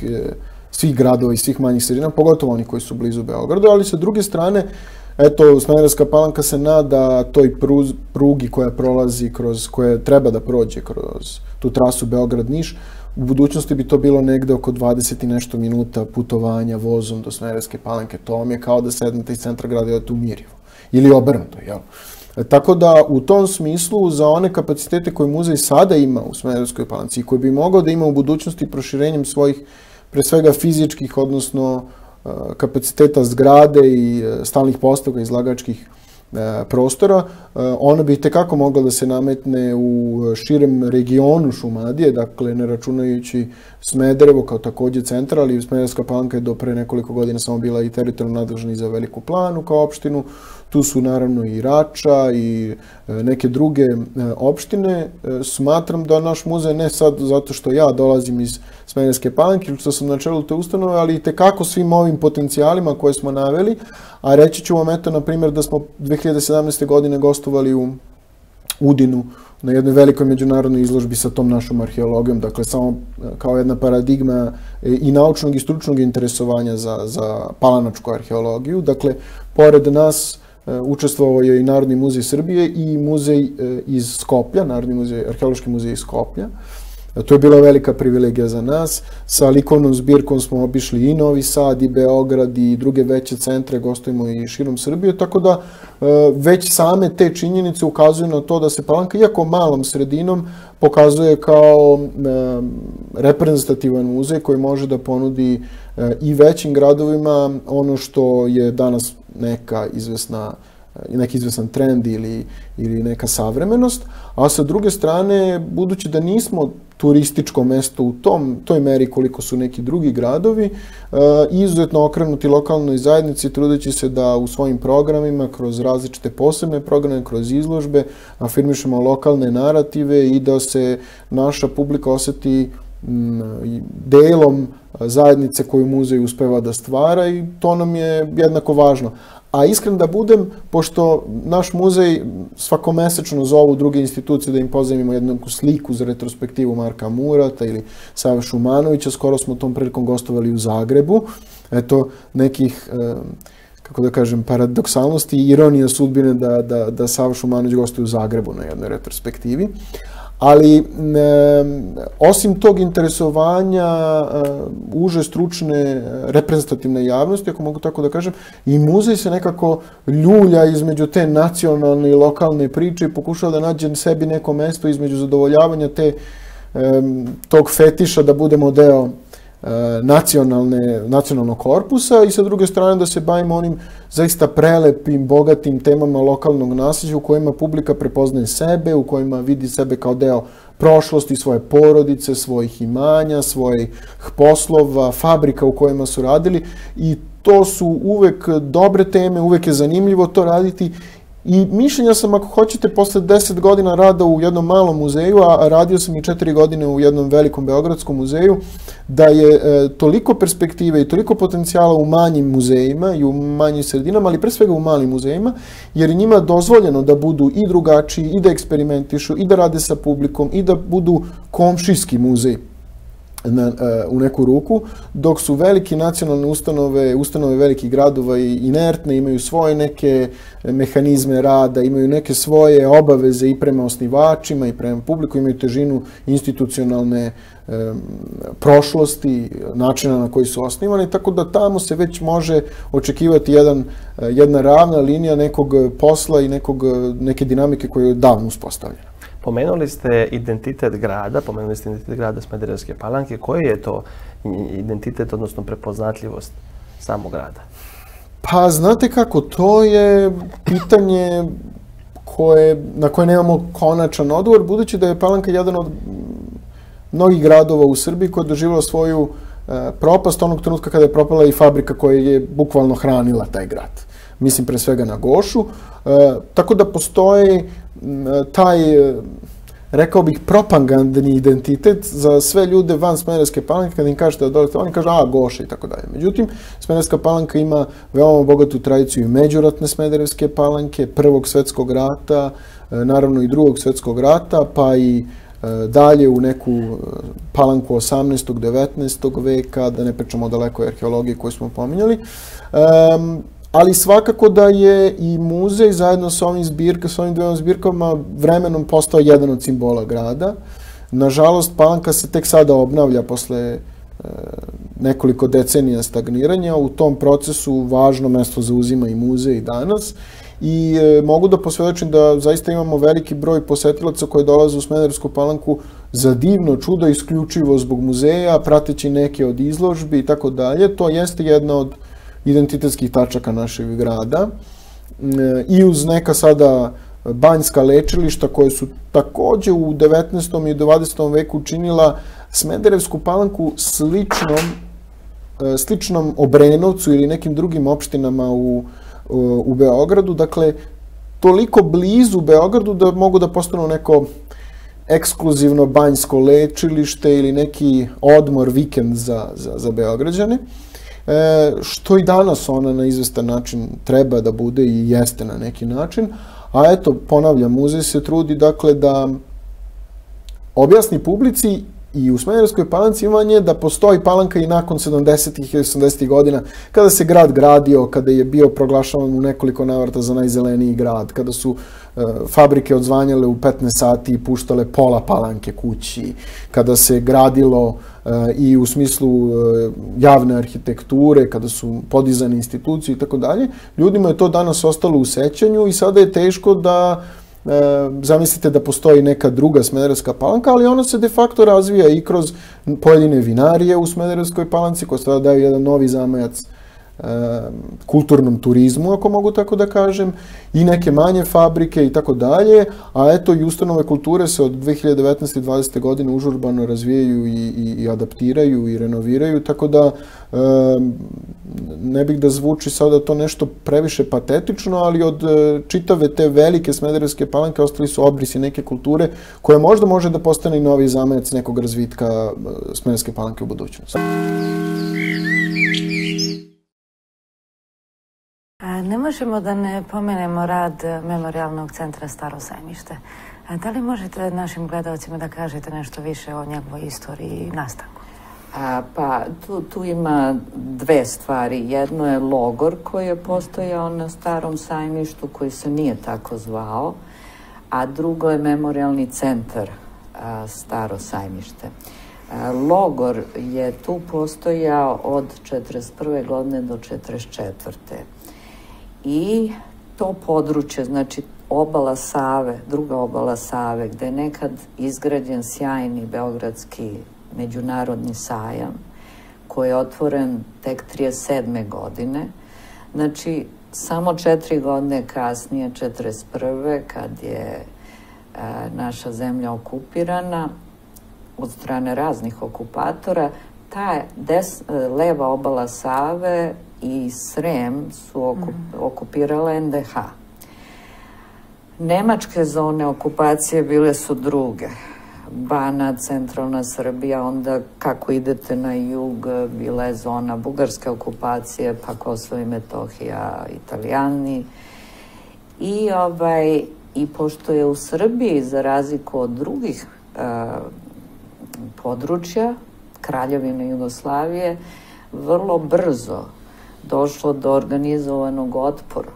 svih gradova i svih manjih sredina, pogotovo oni koji su blizu Beogradu, ali sa druge strane, eto, Smederevska Palanka se nada toj prugi koja prolazi, koja treba da prođe kroz tu trasu Beograd-Niš. U budućnosti bi to bilo negde oko 20 i nešto minuta putovanja vozom do Smederevske Palanke. To vam je kao da sednete iz centra grada i odete u Mirjevo. Ili obrnuto, jel? Tako da, u tom smislu, za one kapacitete koje muzej sada ima u Smederevskoj Palanci i koje bi mogao da ima u budućnosti proširenjem svojih, pre svega fizičkih, odnosno kapaciteta zgrade i stalnih postavka izlagačkih prostora, ona bi itekako mogla da se nametne u širem regionu Šumadije, dakle ne računajući Smederevo kao takođe centar, ali Smederevska Palanka je do pre nekoliko godina samo bila i teritorijalno nadležna i za Veliku Planu kao opštinu. Tu su naravno i Rača i neke druge opštine. Smatram da naš muzej, ne sad zato što ja dolazim iz Smederevske Palanke ili što sam na čelu te ustanove, ali itekako svim ovim potencijalima koje smo naveli, a reći ću vam eto, na primjer, da smo 2017. godine gostovali u Udinu na jednoj velikoj međunarodnoj izložbi sa tom našom arheologijom, dakle samo kao jedna paradigma i naučnog i stručnog interesovanja za palanačku arheologiju. Dakle, pored nas učestvovao je i Narodni muzej Srbije i muzej iz Skoplja, Arheološki muzej iz Skoplja. To je bila velika privilegija za nas. Sa likovnom zbirkom smo obišli i Novi Sad, i Beograd, i druge veće centre, gostujemo i širom Srbije, tako da već same te činjenice ukazuju na to da se Palanka, iako malom sredinom, pokazuje kao reprezentativan muzej koji može da ponudi i većim gradovima ono što je danas neki izvesan trend ili neka savremenost, a sa druge strane, budući da nismo turističko mesto u toj meri koliko su neki drugi gradovi, izuzetno okrenuti lokalnoj zajednici, trudeći se da u svojim programima, kroz različite posebne programe, kroz izložbe, afirmišemo lokalne narative i da se naša publika oseti delom zajednice koju muzej uspeva da stvara i to nam je jednako važno. A iskren da budem, pošto naš muzej svakomesečno zovu druge institucije da im pozajmimo jednu sliku za retrospektivu Marka Murata ili Save Šumanovića, skoro smo tom prilikom gostovali u Zagrebu. Eto, nekih, kako da kažem, paradoksalnosti i ironija sudbine da Sava Šumanović gostuje u Zagrebu na jednoj retrospektivi. Ali, osim tog interesovanja uže stručne reprezentativne javnosti, ako mogu tako da kažem, i muzej se nekako ljulja između te nacionalne i lokalne priče i pokušava da nađe sebi neko mesto između zadovoljavanja tog fetiša da budemo deo nacionalnog korpusa i sa druge strane da se bavimo onim zaista prelepim, bogatim temama lokalnog nasljeđa u kojima publika prepoznaje sebe, u kojima vidi sebe kao deo prošlosti, svoje porodice, svojih imanja, svojih poslova, fabrika u kojima su radili i to su uvek dobre teme, uvek je zanimljivo to raditi I mišljenja sam, ako hoćete, posle 10 godina rada u jednom malom muzeju, a radio sam i 4 godine u jednom velikom beogradskom muzeju, da je toliko perspektive i toliko potencijala u manjim muzejima i u manjim sredinama, ali pre svega u malim muzejima, jer je njima dozvoljeno da budu i drugačiji, i da eksperimentišu, i da rade sa publikom, i da budu komšijski muzej u neku ruku, dok su velike nacionalne ustanove velikih gradova inertne, imaju svoje neke mehanizme rada, imaju neke svoje obaveze i prema osnivačima i prema publiku, imaju težinu institucionalne prošlosti, načina na koji su osnivani, tako da tamo se već može očekivati jedna ravna linija nekog posla i neke dinamike koja je davno uspostavljena. Pomenuli ste identitet grada, Smederevske Palanke. Koji je to identitet, odnosno prepoznatljivost samog grada? Pa, znate kako, to je pitanje na koje nemamo konačan odgovor, budući da je Palanka jedan od mnogih gradova u Srbiji koja je doživjela svoju propast onog trenutka kada je propala i fabrika koja je bukvalno hranila taj grad. Mislim pre svega na Gošu. Tako da postoji taj, rekao bih, propagandni identitet za sve ljude van Smederevske Palanke. Kada im kažete da dolete, oni kažu Goša i tako dalje. Međutim, Smederevska Palanka ima veoma bogatu tradiciju i međuratne Smederevske Palanke, Prvog svetskog rata, naravno i Drugog svetskog rata, pa i dalje u neku Palanku 18. 19. veka, da ne pričamo o dalekoj arheologiji koju smo pominjali. Ali svakako da je i muzej zajedno sa ovim dvema zbirkama vremenom postao jedan od simbola grada. Nažalost, Palanka se tek sada obnavlja posle nekoliko decenija stagniranja. U tom procesu važno mesto zauzima i muzej i danas. I mogu da posvedočim da zaista imamo veliki broj posetilaca koji dolaze u Smederevsku Palanku za divno čudo, isključivo zbog muzeja, prateći neke od izložbi i tako dalje. To jeste jedna od identitetskih tačaka našeg grada i uz neka sada banjska lečilišta koje su takođe u 19. i 20. veku učinila Smederevsku Palanku sličnom Obrenovcu ili nekim drugim opštinama u Beogradu. Dakle, toliko blizu Beogradu da mogu da postanu neko ekskluzivno banjsko lečilište ili neki odmor, vikend za Beograđane. Što i danas ona na izvestan način treba da bude i jeste na neki način. A eto, ponavljam, muzej se trudi dakle da objasni publici i u Smederevskoj Palanci imanje da postoji Palanka i nakon 70. i 80. godina, kada se grad gradio, kada je bio proglašavan u nekoliko navrata za najzeleniji grad, kada su fabrike odzvanjale u 15 sati i puštale pola Palanke kući, kada se gradilo i u smislu javne arhitekture, kada su podizane institucije i tako dalje. Ljudima je to danas ostalo u sećanju i sada je teško da zamislite da postoji neka druga Smederevska Palanka, ali ona se de facto razvija i kroz pojedine vinarije u Smederevskoj Palanci koje sada daju jedan novi zamajac kulturnom turizmu, ako mogu tako da kažem, i neke manje fabrike i tako dalje, a eto i ustanove kulture se od 2019. i 2020. godine užurbano razvijaju i adaptiraju i renoviraju, tako da ne bih da zvuči sada to nešto previše patetično, ali od čitave te velike Smederevske Palanke ostali su obrisi neke kulture koja možda može da postane i novi zamajac nekog razvitka Smederevske Palanke u budućnosti. Ne možemo da ne pomenemo rad Memorijalnog centra Staro Sajmište. Da li možete našim gledalcima da kažete nešto više o njegovoj istoriji i nastanku? Pa tu ima dve stvari. Jedno je logor koji je postojao na Starom Sajmištu, koji se nije tako zvao, a drugo je Memorijalni centar Staro Sajmište. Logor je tu postojao od 1941. godine do 1944. I to područje, znači obala Save, druga obala Save, gde je nekad izgrađen sjajni beogradski međunarodni sajam, koji je otvoren tek 1937. godine. Znači, samo 4 godine kasnije, 1941. kad je naša zemlja okupirana od strane raznih okupatora, ta leva obala Save i Srem su okupirala NDH. Nemačke zone okupacije bile su druge. Banat, centralna Srbija, onda kako idete na jug, bila je zona bugarske okupacije, pa Kosovo i Metohija, Italijani. I pošto je u Srbiji, za razliku od drugih područja, Kraljevine Jugoslavije, vrlo brzo došlo do organizovanog otpora.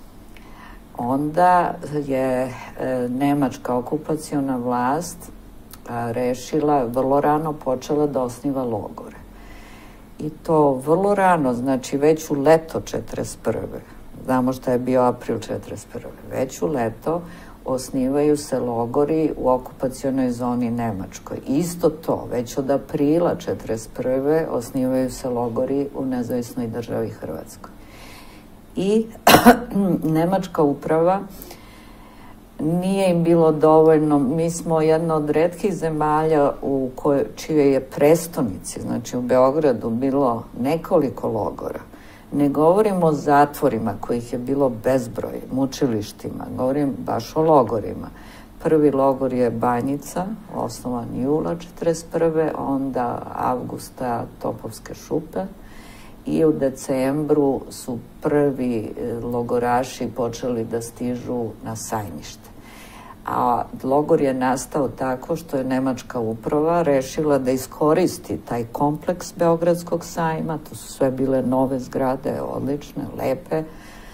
Onda je nemačka okupaciona vlast rešila, vrlo rano počela da osniva logore. I to vrlo rano, znači već u leto 1941. Znamo šta je bio april 1941. Već u leto osnivaju se logori u okupacionoj zoni Nemačkoj. Isto to, već od aprila 1941. osnivaju se logori u nezavisnoj državi Hrvatskoj. I nemačka uprava nije im bilo dovoljno. Mi smo jedna od retkih zemalja u čije je prestonici, znači u Beogradu, bilo nekoliko logora. Ne govorimo o zatvorima kojih je bilo bezbroj, mučilištima, govorim baš o logorima. Prvi logor je Banjica, osnovan jula 1941. Onda avgusta Topovske šupe i u decembru su prvi logoraši počeli da stižu na Sajmište. A logor je nastao tako što je nemačka uprava rešila da iskoristi taj kompleks Beogradskog sajma, to su sve bile nove zgrade, odlične, lepe,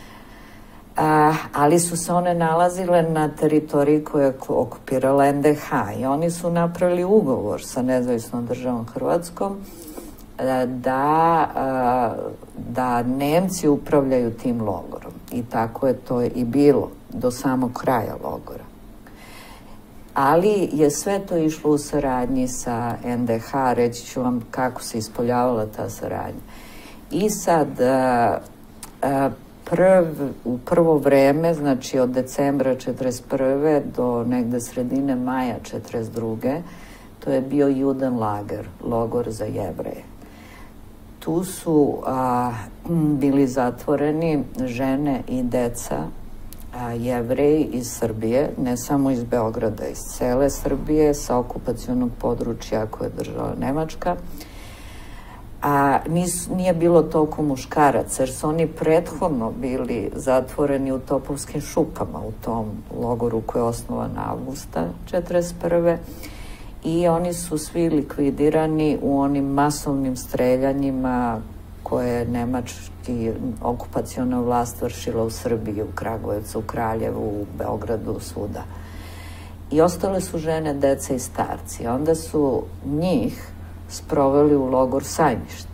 ali su se one nalazile na teritoriji koja je okupirala NDH i oni su napravili ugovor sa nezavisnom državom Hrvatskom da Nemci upravljaju tim logorom. I tako je to i bilo do samog kraja logora. Ali je sve to išlo u saradnji sa NDH, reći ću vam kako se ispoljavala ta saradnja. I sad, u prvo vreme, znači od decembra 1941. do negde sredine maja 1942. to je bio Judenlager, logor za Jevreje. Tu su bili zatvoreni žene i deca, Jevreji iz Srbije, ne samo iz Beograda, iz cele Srbije, sa okupacionog područja koje je držala Nemačka. Nije bilo toliko muškaraca, jer su oni prethodno bili zatvoreni u Topovskim šupama, u tom logoru koji je osnovan avgusta 1941. I oni su svi likvidirani u onim masovnim streljanjima koje je nemački okupaciona vlast vršila u Srbiji, u Kragujevcu, u Kraljevu, u Beogradu, svuda. I ostale su žene, deca i starci. Onda su njih sproveli u logor Sajmište.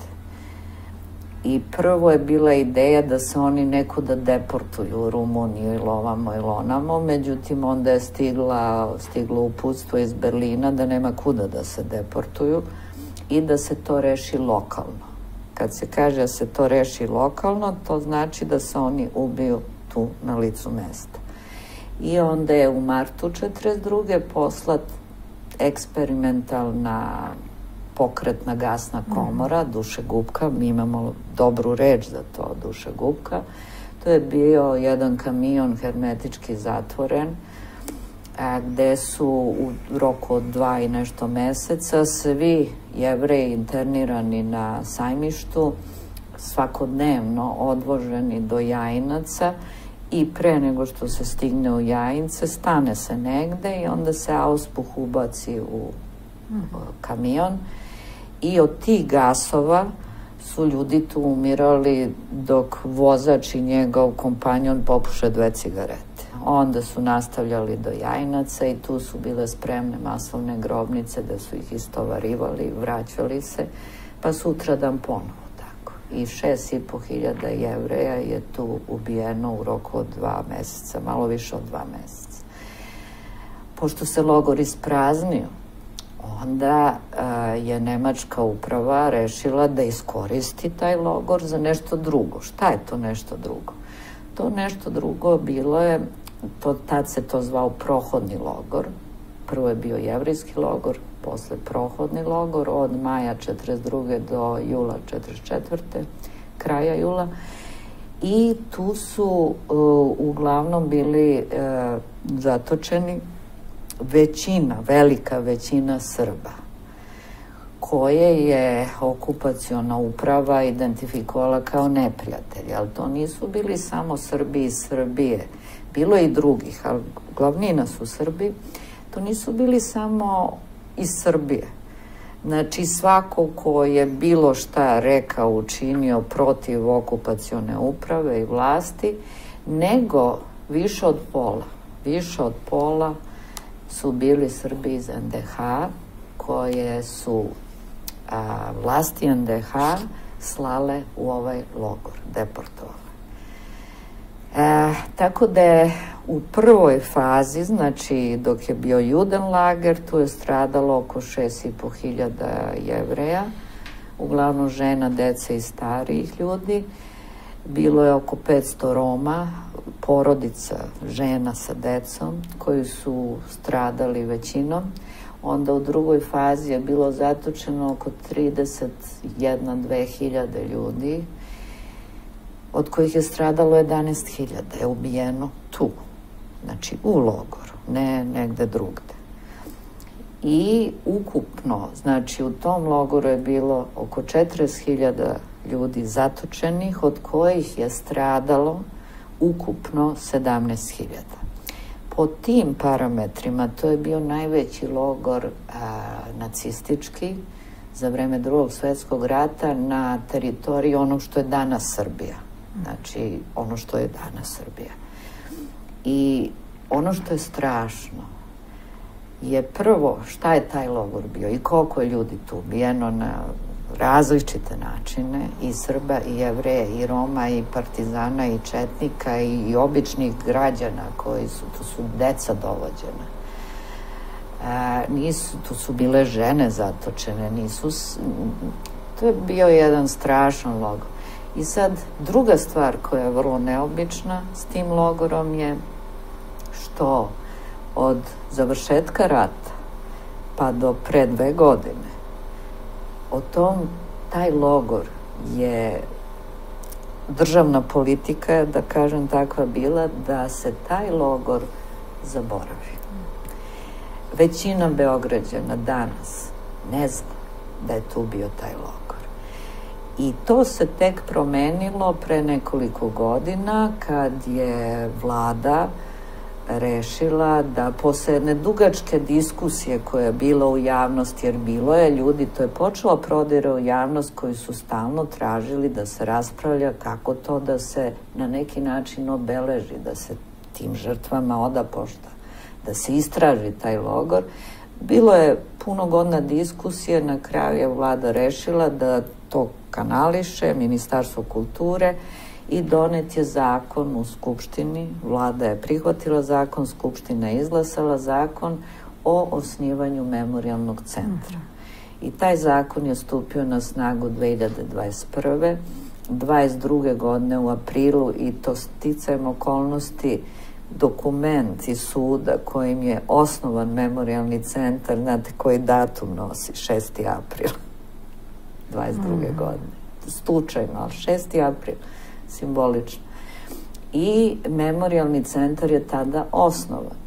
I prvo je bila ideja da se oni nekuda deportuju u Rumuniju ili ovamo ili onamo, međutim onda je stiglo uputstvo iz Berlina da nema kuda da se deportuju i da se to reši lokalno. Kad se kaže da se to reši lokalno, to znači da se oni ubiju tu na licu mesta. I onda je u martu 1942. poslat eksperimentalna pokretna gasna komora dušegupka. Mi imamo dobru reč za to, dušegupka. To je bio jedan kamion hermetički zatvoren, gde su u roku od 2 i nešto meseca svi Jevreji internirani na Sajmištu svakodnevno odvoženi do Jajinaca i pre nego što se stigne u Jajince stane se negde i onda se auspuh ubaci u kamion i od tih gasova su ljudi tu umirali dok vozač i njegov kompanjon popuše 2 cigarete. Onda su nastavljali do Jajinaca i tu su bile spremne masovne grobnice da su ih istovarivali, vraćali se, pa sutradan ponovo tako. I 6.500 Jevreja je tu ubijeno u roku od 2 meseca, malo više od 2 meseca. Pošto se logor ispraznio, onda je nemačka uprava rešila da iskoristi taj logor za nešto drugo. Šta je to nešto drugo? To nešto drugo bilo je, tad se to zvao prohodni logor. Prvo je bio jevrijski logor, posle prohodni logor od maja 1942. do jula 1944. kraja jula. i tu su uglavnom bili zatočeni većina, velika većina Srba, koje je okupaciona uprava identifikovala kao neprijatelji, ali to nisu bili samo Srbi iz Srbije, bilo je i drugih, ali glavnina su Srbi. To nisu bili samo iz Srbije. Znači, svako ko je bilo šta rekao, učinio protiv okupacione uprave i vlasti, nego više od pola su bili Srbi iz NDH, koje su vlasti NDH slale u ovaj logor, deportovale. Tako da je u prvoj fazi, znači dok je bio Judenlager, tu je stradalo oko 6.500 Jevreja, uglavnom žena, dece i starijih ljudi. Bilo je oko 500 Roma, porodica, žena sa decom, koji su stradali većinom. Onda u drugoj fazi je bilo zatočeno oko 31.000 ljudi, od kojih je stradalo 11.000, je ubijeno tu, znači u logoru, ne negde drugde. I ukupno, znači u tom logoru je bilo oko 40.000 ljudi zatočenih, od kojih je stradalo ukupno 17.000. Po tim parametrima to je bio najveći logor nacistički za vreme Drugog svjetskog rata na teritoriji onog što je danas Srbija. Znači, ono što je danas Srbija. I ono što je strašno je prvo šta je taj logor bio i koliko je ljudi tu ubijeno na različite načine, i Srba, i Jevreja, i Roma, i partizana, i četnika, i običnih građana koji su, tu su deca dovođena. Tu su bile žene zatočene, to je bio jedan strašan logor. I sad, druga stvar koja je vrlo neobična s tim logorom je što od završetka rata pa do pre 2 godine taj logor je državna politika, da kažem takva bila, da se taj logor zaboravi. Većina Beograđana danas ne zna da je tu bio taj logor. I to se tek promenilo pre nekoliko godina kad je vlada rešila da posle jedne dugačke diskusije koja je bila u javnosti, jer bilo je ljudi, to je počelo prodire u javnost koji su stalno tražili da se raspravlja kako to da se na neki način obeleži, da se tim žrtvama oda pošta, da se istraži taj logor. Bilo je puno godina diskusije, na kraju je vlada rešila da to kanališe, Ministarstvo kulture, i donet je zakon u Skupštini, vlada je prihvatila zakon, Skupština je izglasala zakon o osnivanju memorijalnog centra. I taj zakon je stupio na snagu 2021. 22. godine u aprilu, i to sticajem okolnosti dokument iz suda kojim je osnovan memorijalni centar, znate koji datum nosi, 6. april 22. godine. Slučajno, ali 6. april, simbolično. I memorijalni centar je tada osnovan.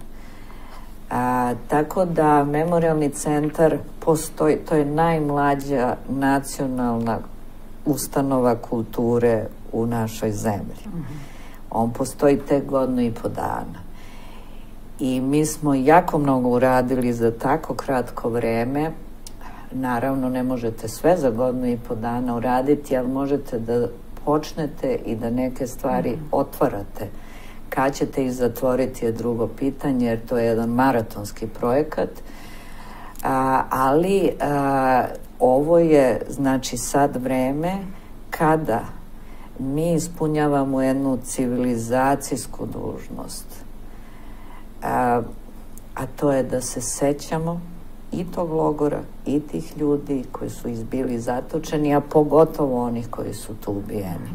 Tako da memorijalni centar postoji, to je najmlađa nacionalna ustanova kulture u našoj zemlji. On postoji tek 1,5 godinu dana. I mi smo jako mnogo uradili za tako kratko vreme. Naravno, ne možete sve za 1,5 godinu dana uraditi, ali možete da počnete i da neke stvari otvarate. Kad ćete ih zatvoriti je drugo pitanje, jer to je jedan maratonski projekat. Ali ovo je, znači, sad vreme kada mi ispunjavamo jednu civilizacijsku dužnost. A to je da se sećamo i tog logora, i tih ljudi koji su bili zatočeni, a pogotovo onih koji su tu ubijeni.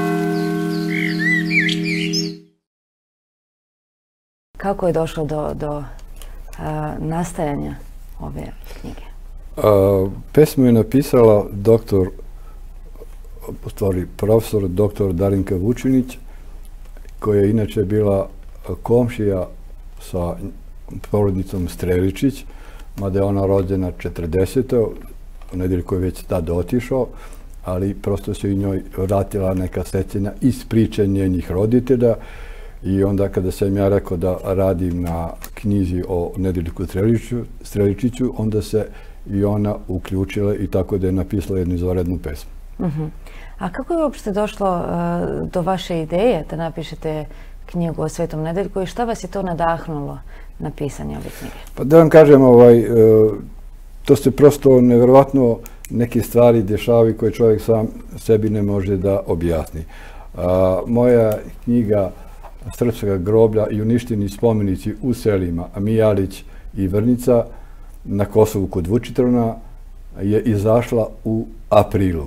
Kako je došlo do nastajanja ove knjige? Pesmu je napisala doktor u stvari profesor dr. Darinka Vučinić, koja je inače bila komšija sa porodnicom Streličić, mada je ona rođena 40. U Nedeljko je već tada otišao, ali prosto se i njoj vratila neka sećanja iz priče njenih roditelja. I onda kada sam ja rekao da radim na knjizi o Nedeljku Streličiću, onda se i ona uključila i tako da je napisala jednu izvanrednu pesmu. A kako je uopšte došlo do vaše ideje da napišete knjigu o Svetom Nedeljku i šta vas je to nadahnulo na pisanje ove knjige? Pa da vam kažem, to se prosto nevjerovatno neke stvari dešavaju koje čovjek sam sebi ne može da objasni. Moja knjiga Srpska groblja i uništeni spomenici u selima Mijalić i Vrnica na Kosovu kod Vučitrna je izašla u aprilu.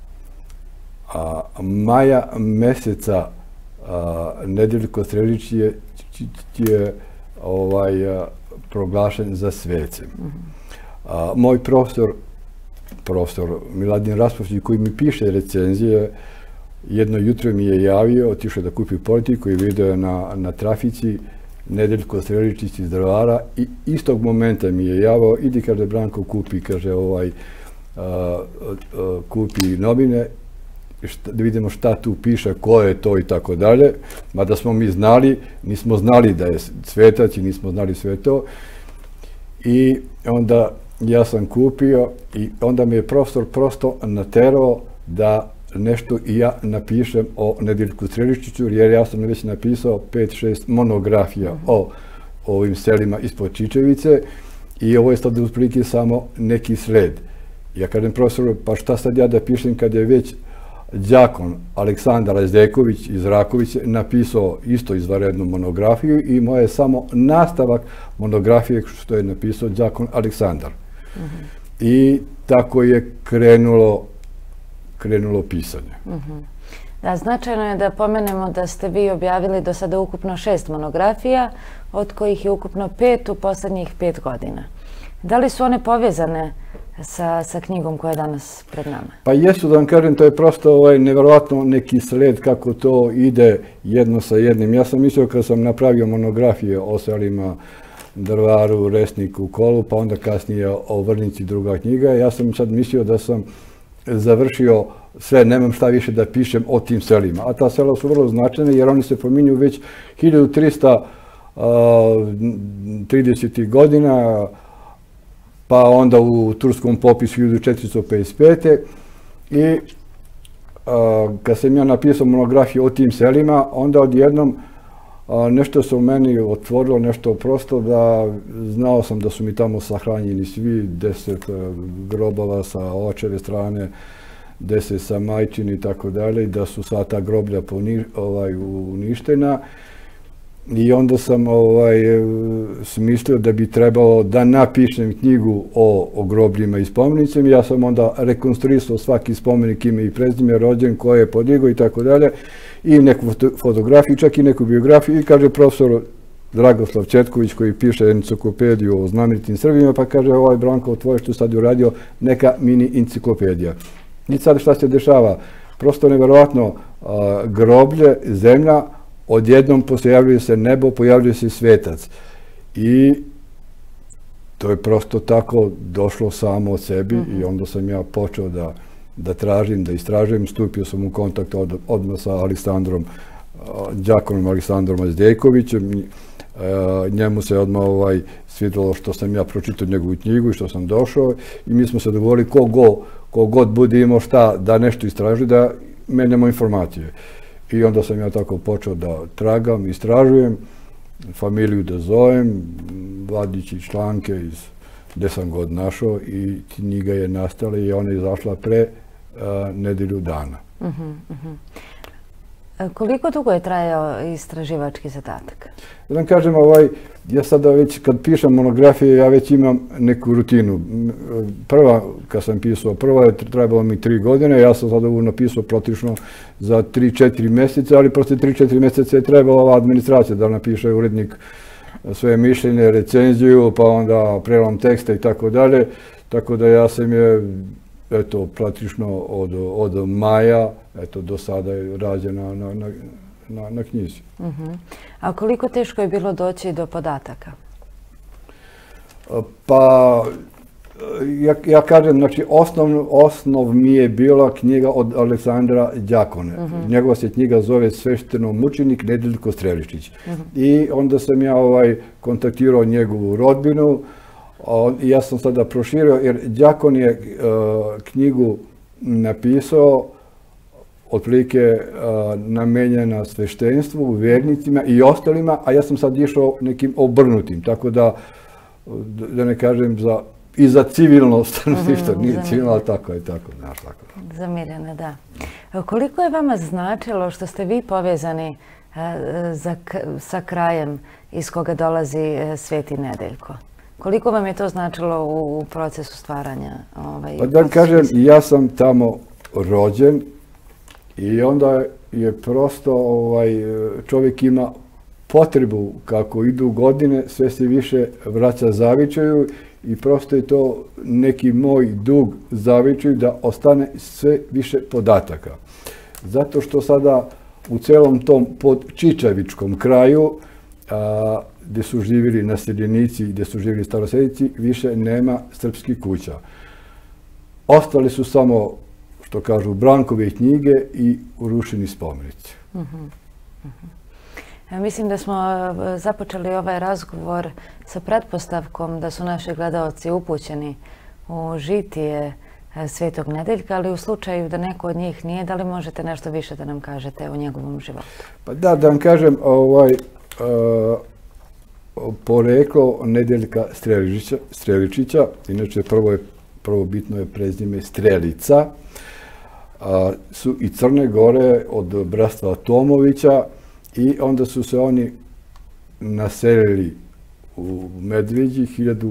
Maja meseca Nedeljko Strelić je proglašen za svecem. Moj profesor Miladin Raspušić, koji mi piše recenzije, jedno jutro mi je javio, otišao da kupi Politiku i video je na trafici Nedeljko Streličić iz Drvara i istog momenta mi je javio, idi, kaže, Branko, kupi, kaže, kupi novine, da vidimo šta tu piše, ko je to i tako dalje. Mada smo mi znali, nismo znali da je svetac i nismo znali sve to. I onda ja sam kupio i onda mi je profesor prosto naterao da nešto i ja napišem o Nedeljku Streličiću, jer ja sam već napisao 5-6 monografija o ovim selima ispod Čičevice i ovo je sad otprilike samo neki sled. Ja kažem profesoru, pa šta sad ja da pišem kad je već đakon Aleksandar Azdeković iz Rakovice napisao isto izvanrednu monografiju i moje je samo nastavak monografije što je napisao đakon Aleksandar. I tako je krenulo pisanje. Da, značajno je da pomenemo da ste vi objavili do sada ukupno 6 monografija, od kojih je ukupno 5 u poslednjih 5 godina. Da li su one povezane sa knjigom koja je danas pred nama? Pa jesu, da vam kažem, to je prosto nevjerojatno neki sled kako to ide jedno sa jednim. Ja sam mislio kad sam napravio monografije o selima Drvaru, Resniku, Kolu, pa onda kasnije o Vrnici druga knjiga. Ja sam sad mislio da sam završio sve, nemam šta više da pišem o tim selima. A ta sela su vrlo značajne jer oni se pominju već 1330. godina, pa onda u turskom popisu 1455. I kad sam ja napisao monografiju o tim selima, onda odjednom nešto se u meni otvorilo, nešto prosto, da znao sam da su mi tamo sahranjeni svi, 10 grobova sa očeve strane, 10 sa majčini i tako dalje, da su sva ta groblja uništena. I onda sam smislio da bi trebalo da napišem knjigu o grobljima i spomenicima. Ja sam onda rekonstruisao svaki spomenik, ime i prezime, rođen, ko je podigao i tako dalje. I neku fotografiju, čak i neku biografiju. I kaže profesor Dragoslav Četković, koji piše enciklopediju o znamenitim Srbima, pa kaže, Branko, tvoje što sad uradio, neka mini enciklopedija. I sad šta se dešava? Prosto nevjerovatno, groblje, zemlja, odjednom pojavljuje se nebo, pojavljuje se svetac. I to je prosto tako došlo samo od sebi i onda sam ja počeo da tražim, da istražujem. Stupio sam u kontakt odmah sa Aleksandrom, đakonom Aleksandrom Azdejkovićem. Njemu se odmah svidjelo što sam ja pročitao njegovu knjigu i što sam došao. I mi smo se dogovorili ko god bude imao šta da nešto istražuje, da menjamo informacije. I onda sam ja tako počeo da tragam, istražujem, familiju da zovem, vadići članke gde sam god našao i knjiga je nastala i ona je izašla pre nedelju dana. Koliko dugo je trajao istraživački zadatak? Da vam kažem, ja sada već kad pišem monografije, ja već imam neku rutinu. Kad sam pisao prva, je trebalo mi 3 godine, ja sam sada napisao protično za 3-4 mjeseca, ali prosto 3-4 mjeseca je trebala ova administracija da napiše urednik svoje mišljenje, recenziju, pa onda prelom teksta i tako dalje. Tako da ja sam je eto, praktično od maja, eto, do sada je rađena na knjizi. A koliko teško je bilo doći do podataka? Pa, ja kažem, znači, osnov mi je bila knjiga od Aleksandra Đakone. Njegova se knjiga zove Svešteno mučenik Nedeljko Streličić. I onda sam ja kontaktirao njegovu rodbinu i ja sam sada proširio, jer Đakon je knjigu napisao otprilike namenjena sveštenstvu, vernicima i ostalima, a ja sam sad išao nekim obrnutim, tako da ne kažem i za civilno stanovništvo, nije civilno, ali tako je tako, znaš tako. Za Mirjana, da. Koliko je vama značilo što ste vi povezani sa krajem iz koga dolazi Sveti Nedeljko? Koliko vam je to značilo u procesu stvaranja? Pa da kažem, ja sam tamo rođen i onda je prosto čovjek ima potrebu, kako idu godine, sve se više vraća Zavičaju i prosto je to neki moj dug Zavičaju da ostane sve više podataka. Zato što sada u celom tom podčičevičkom kraju, gdje su živjeli naseljenici, gdje su živjeli starosedici, više nema srpskih kuća. Ostali su samo, što kažu, Brankove knjige i urušeni spomenici. Mislim da smo započeli ovaj razgovor sa pretpostavkom da su naši gledalci upućeni u žitije Svetog Nedeljka, ali u slučaju da neko od njih nije, da li možete nešto više da nam kažete o njegovom životu? Pa da vam kažem, poreklo Nedeljka Streličića, inače prvo bitno je prezime Strelica, su i Crne Gore od bratstva Tomovića i onda su se oni naselili u Medveđi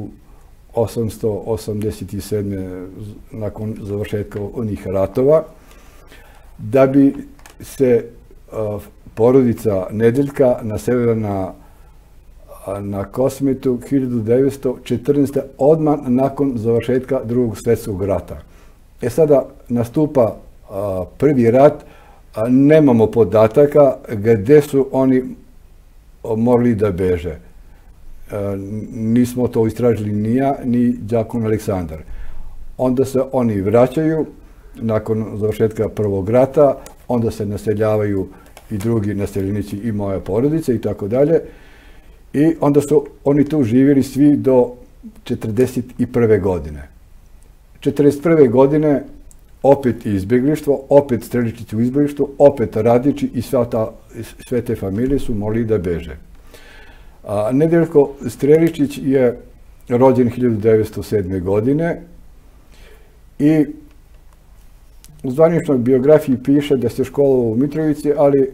1887. nakon završetka onih ratova, da bi se porodica Nedeljka naselila na Kosmetu 1914. odmah nakon završetka Drugog svjetskog rata. Sada nastupa prvi rat, nemamo podataka gdje su oni morali da beže. Nismo to istražili ni ja, ni đakon Aleksandar. Onda se oni vraćaju nakon završetka Prvog rata, onda se naseljavaju i drugi naseljenici i moja porodica i tako dalje. I onda su oni tu živjeli svi do 1941. godine. 1941. godine opet izbjeglištvo, opet Streličići u izbjeglištvu, opet Radići i sve te familije su morali da beže. Nedeljko Streličić je rođen 1907. godine i u zvaničnoj biografiji piše da se školovao u Mitrovici, ali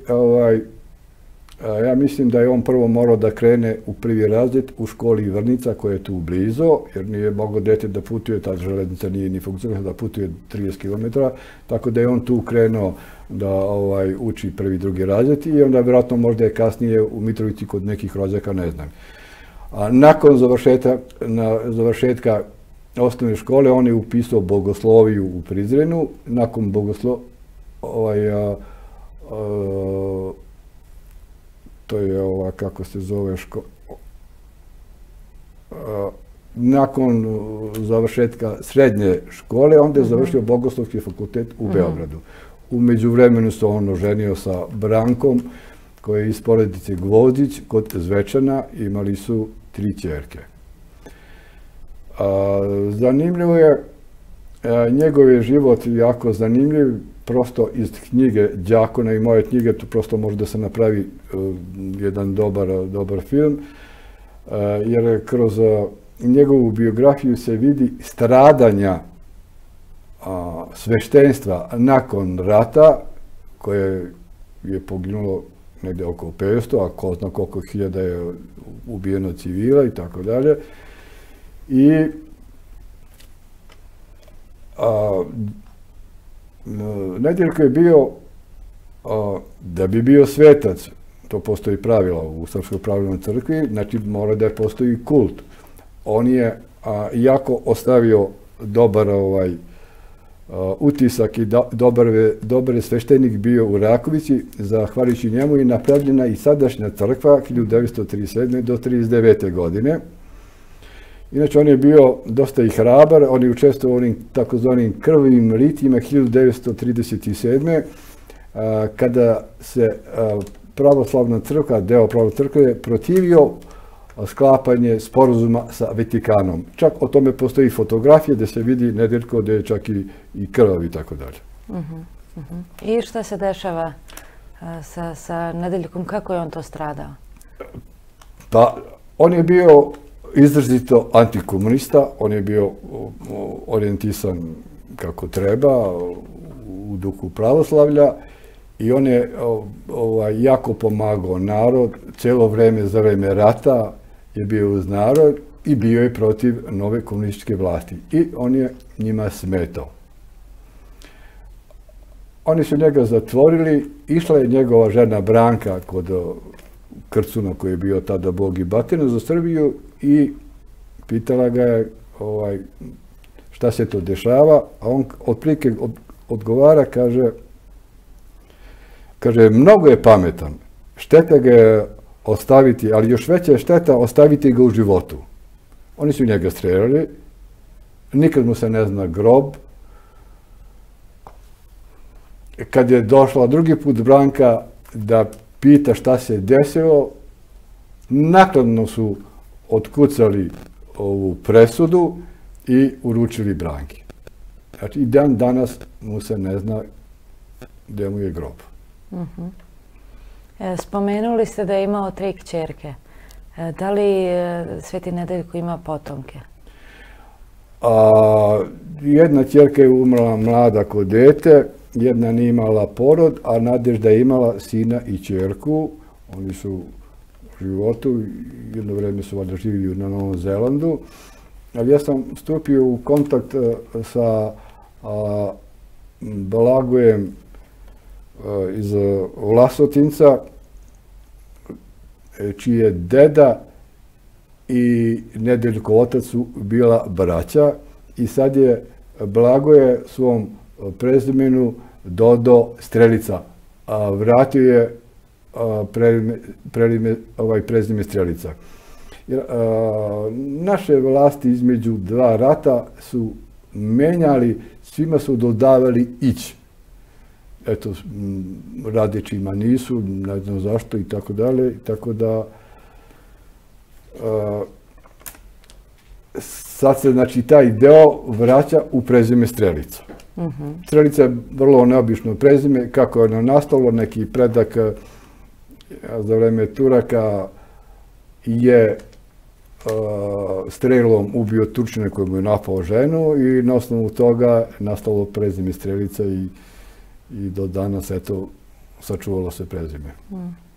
ja mislim da je on prvo morao da krene u prvi razred u školi Vrnica koja je tu blizu, jer nije moglo dete da putuje, ta železnica nije ni funkcionalna, da putuje 30 km, tako da je on tu krenuo da uči prvi, drugi razred i onda vjerojatno možda je kasnije u Mitrovici kod nekih rođaka, ne znam. Nakon završetka osnovne škole on je upisao bogosloviju u Prizrenu, nakon to je kako se zove nakon završetka srednje škole, onda je završio Bogoslovski fakultet u Beogradu. U međuvremenu se on oženio sa Brankom, koja je iz porodice Gvozdić kod Zvečana, imali su 3 ćerke. Zanimljivo je, njegov je život jako zanimljiv, prosto iz knjige Đakona i moje knjige, tu prosto može da se napravi jedan dobar film, jer kroz njegovu biografiju se vidi stradanja sveštenstva nakon rata, koje je poginulo negdje oko 500, a ko zna koliko hiljada je ubijeno civila i tako dalje. I Nedeljko je bio, da bi bio svetac, to postoji pravila u Srpskoj pravoslavnoj crkvi, znači mora da postoji kult. On je jako ostavio dobar utisak i dobar je sveštenik bio u Rakovici, zahvaljujući njemu je napravljena i sadašnja crkva 1937. do 1939. godine. Inače, on je bio dosta i hrabar, on je učestvovao u onim takozvanim krvavim ritima 1937. Kada se pravoslavna crkva, deo pravoslavne crkve, protivio sklapanje sporazuma sa Vatikanom. Čak o tome postoji fotografija gde se vidi Nedeljko, gde je čak i krvav i tako dalje. I šta se dešava sa Nedeljkom? Kako je on to stradao? Pa, on je bio izrazito antikomunista, on je bio orijentisan kako treba, u duhu pravoslavlja, i on je jako pomagao narod, celo vreme za vreme rata je bio uz narod i bio je protiv nove komunističke vlasti. I on je njima smetao. Oni su njega zatvorili, išla je njegova žena Branka kod Krcuna, koji je bio tada bog i batina za Srbiju, i pitala ga je šta se to dešava, a on otprilike odgovara, kaže, mnogo je pametan, šteta ga je ostaviti, ali još veća je šteta ostaviti ga u životu. Oni su njega streljali, nikad mu se ne zna grob. Kad je došla drugi put Branka da pita šta se desilo, naknadno su otkucali ovu presudu i uručili Branki. Znači, i dan danas mu se ne zna gde mu je grob. Spomenuli ste da je imao 3 kćerke. Da li Sveti Nedeljko ima potomke? Jedna kćerka je umrla mlada kao dete, jedna nije imala porod, a Nadežda je imala sina i kćerku. Oni su u životu, jedno vreme su valjda živjeli na Novom Zelandu. Ali ja sam stupio u kontakt sa Blagojem iz Vlasotinca, čiji je deda i Nedeljko otac su bila braća, i sad je Blagoje svom prezimenu dodao Strelica, a vratio je prezime Strelica. Naše vlasti između 2 rata su menjali, svima su dodavali ić. Eto, Radićima nisu, ne znam zašto i tako dalje, tako da sad se, znači, taj deo vraća u prezime Strelica. Strelica je vrlo neobično prezime, kako je ono nastalo, neki predak za vreme Turaka je strelom ubio Turčine koji mu je napao ženu, i na osnovu toga nastalo prezime Strelica, i do danas, eto, sačuvalo se prezime.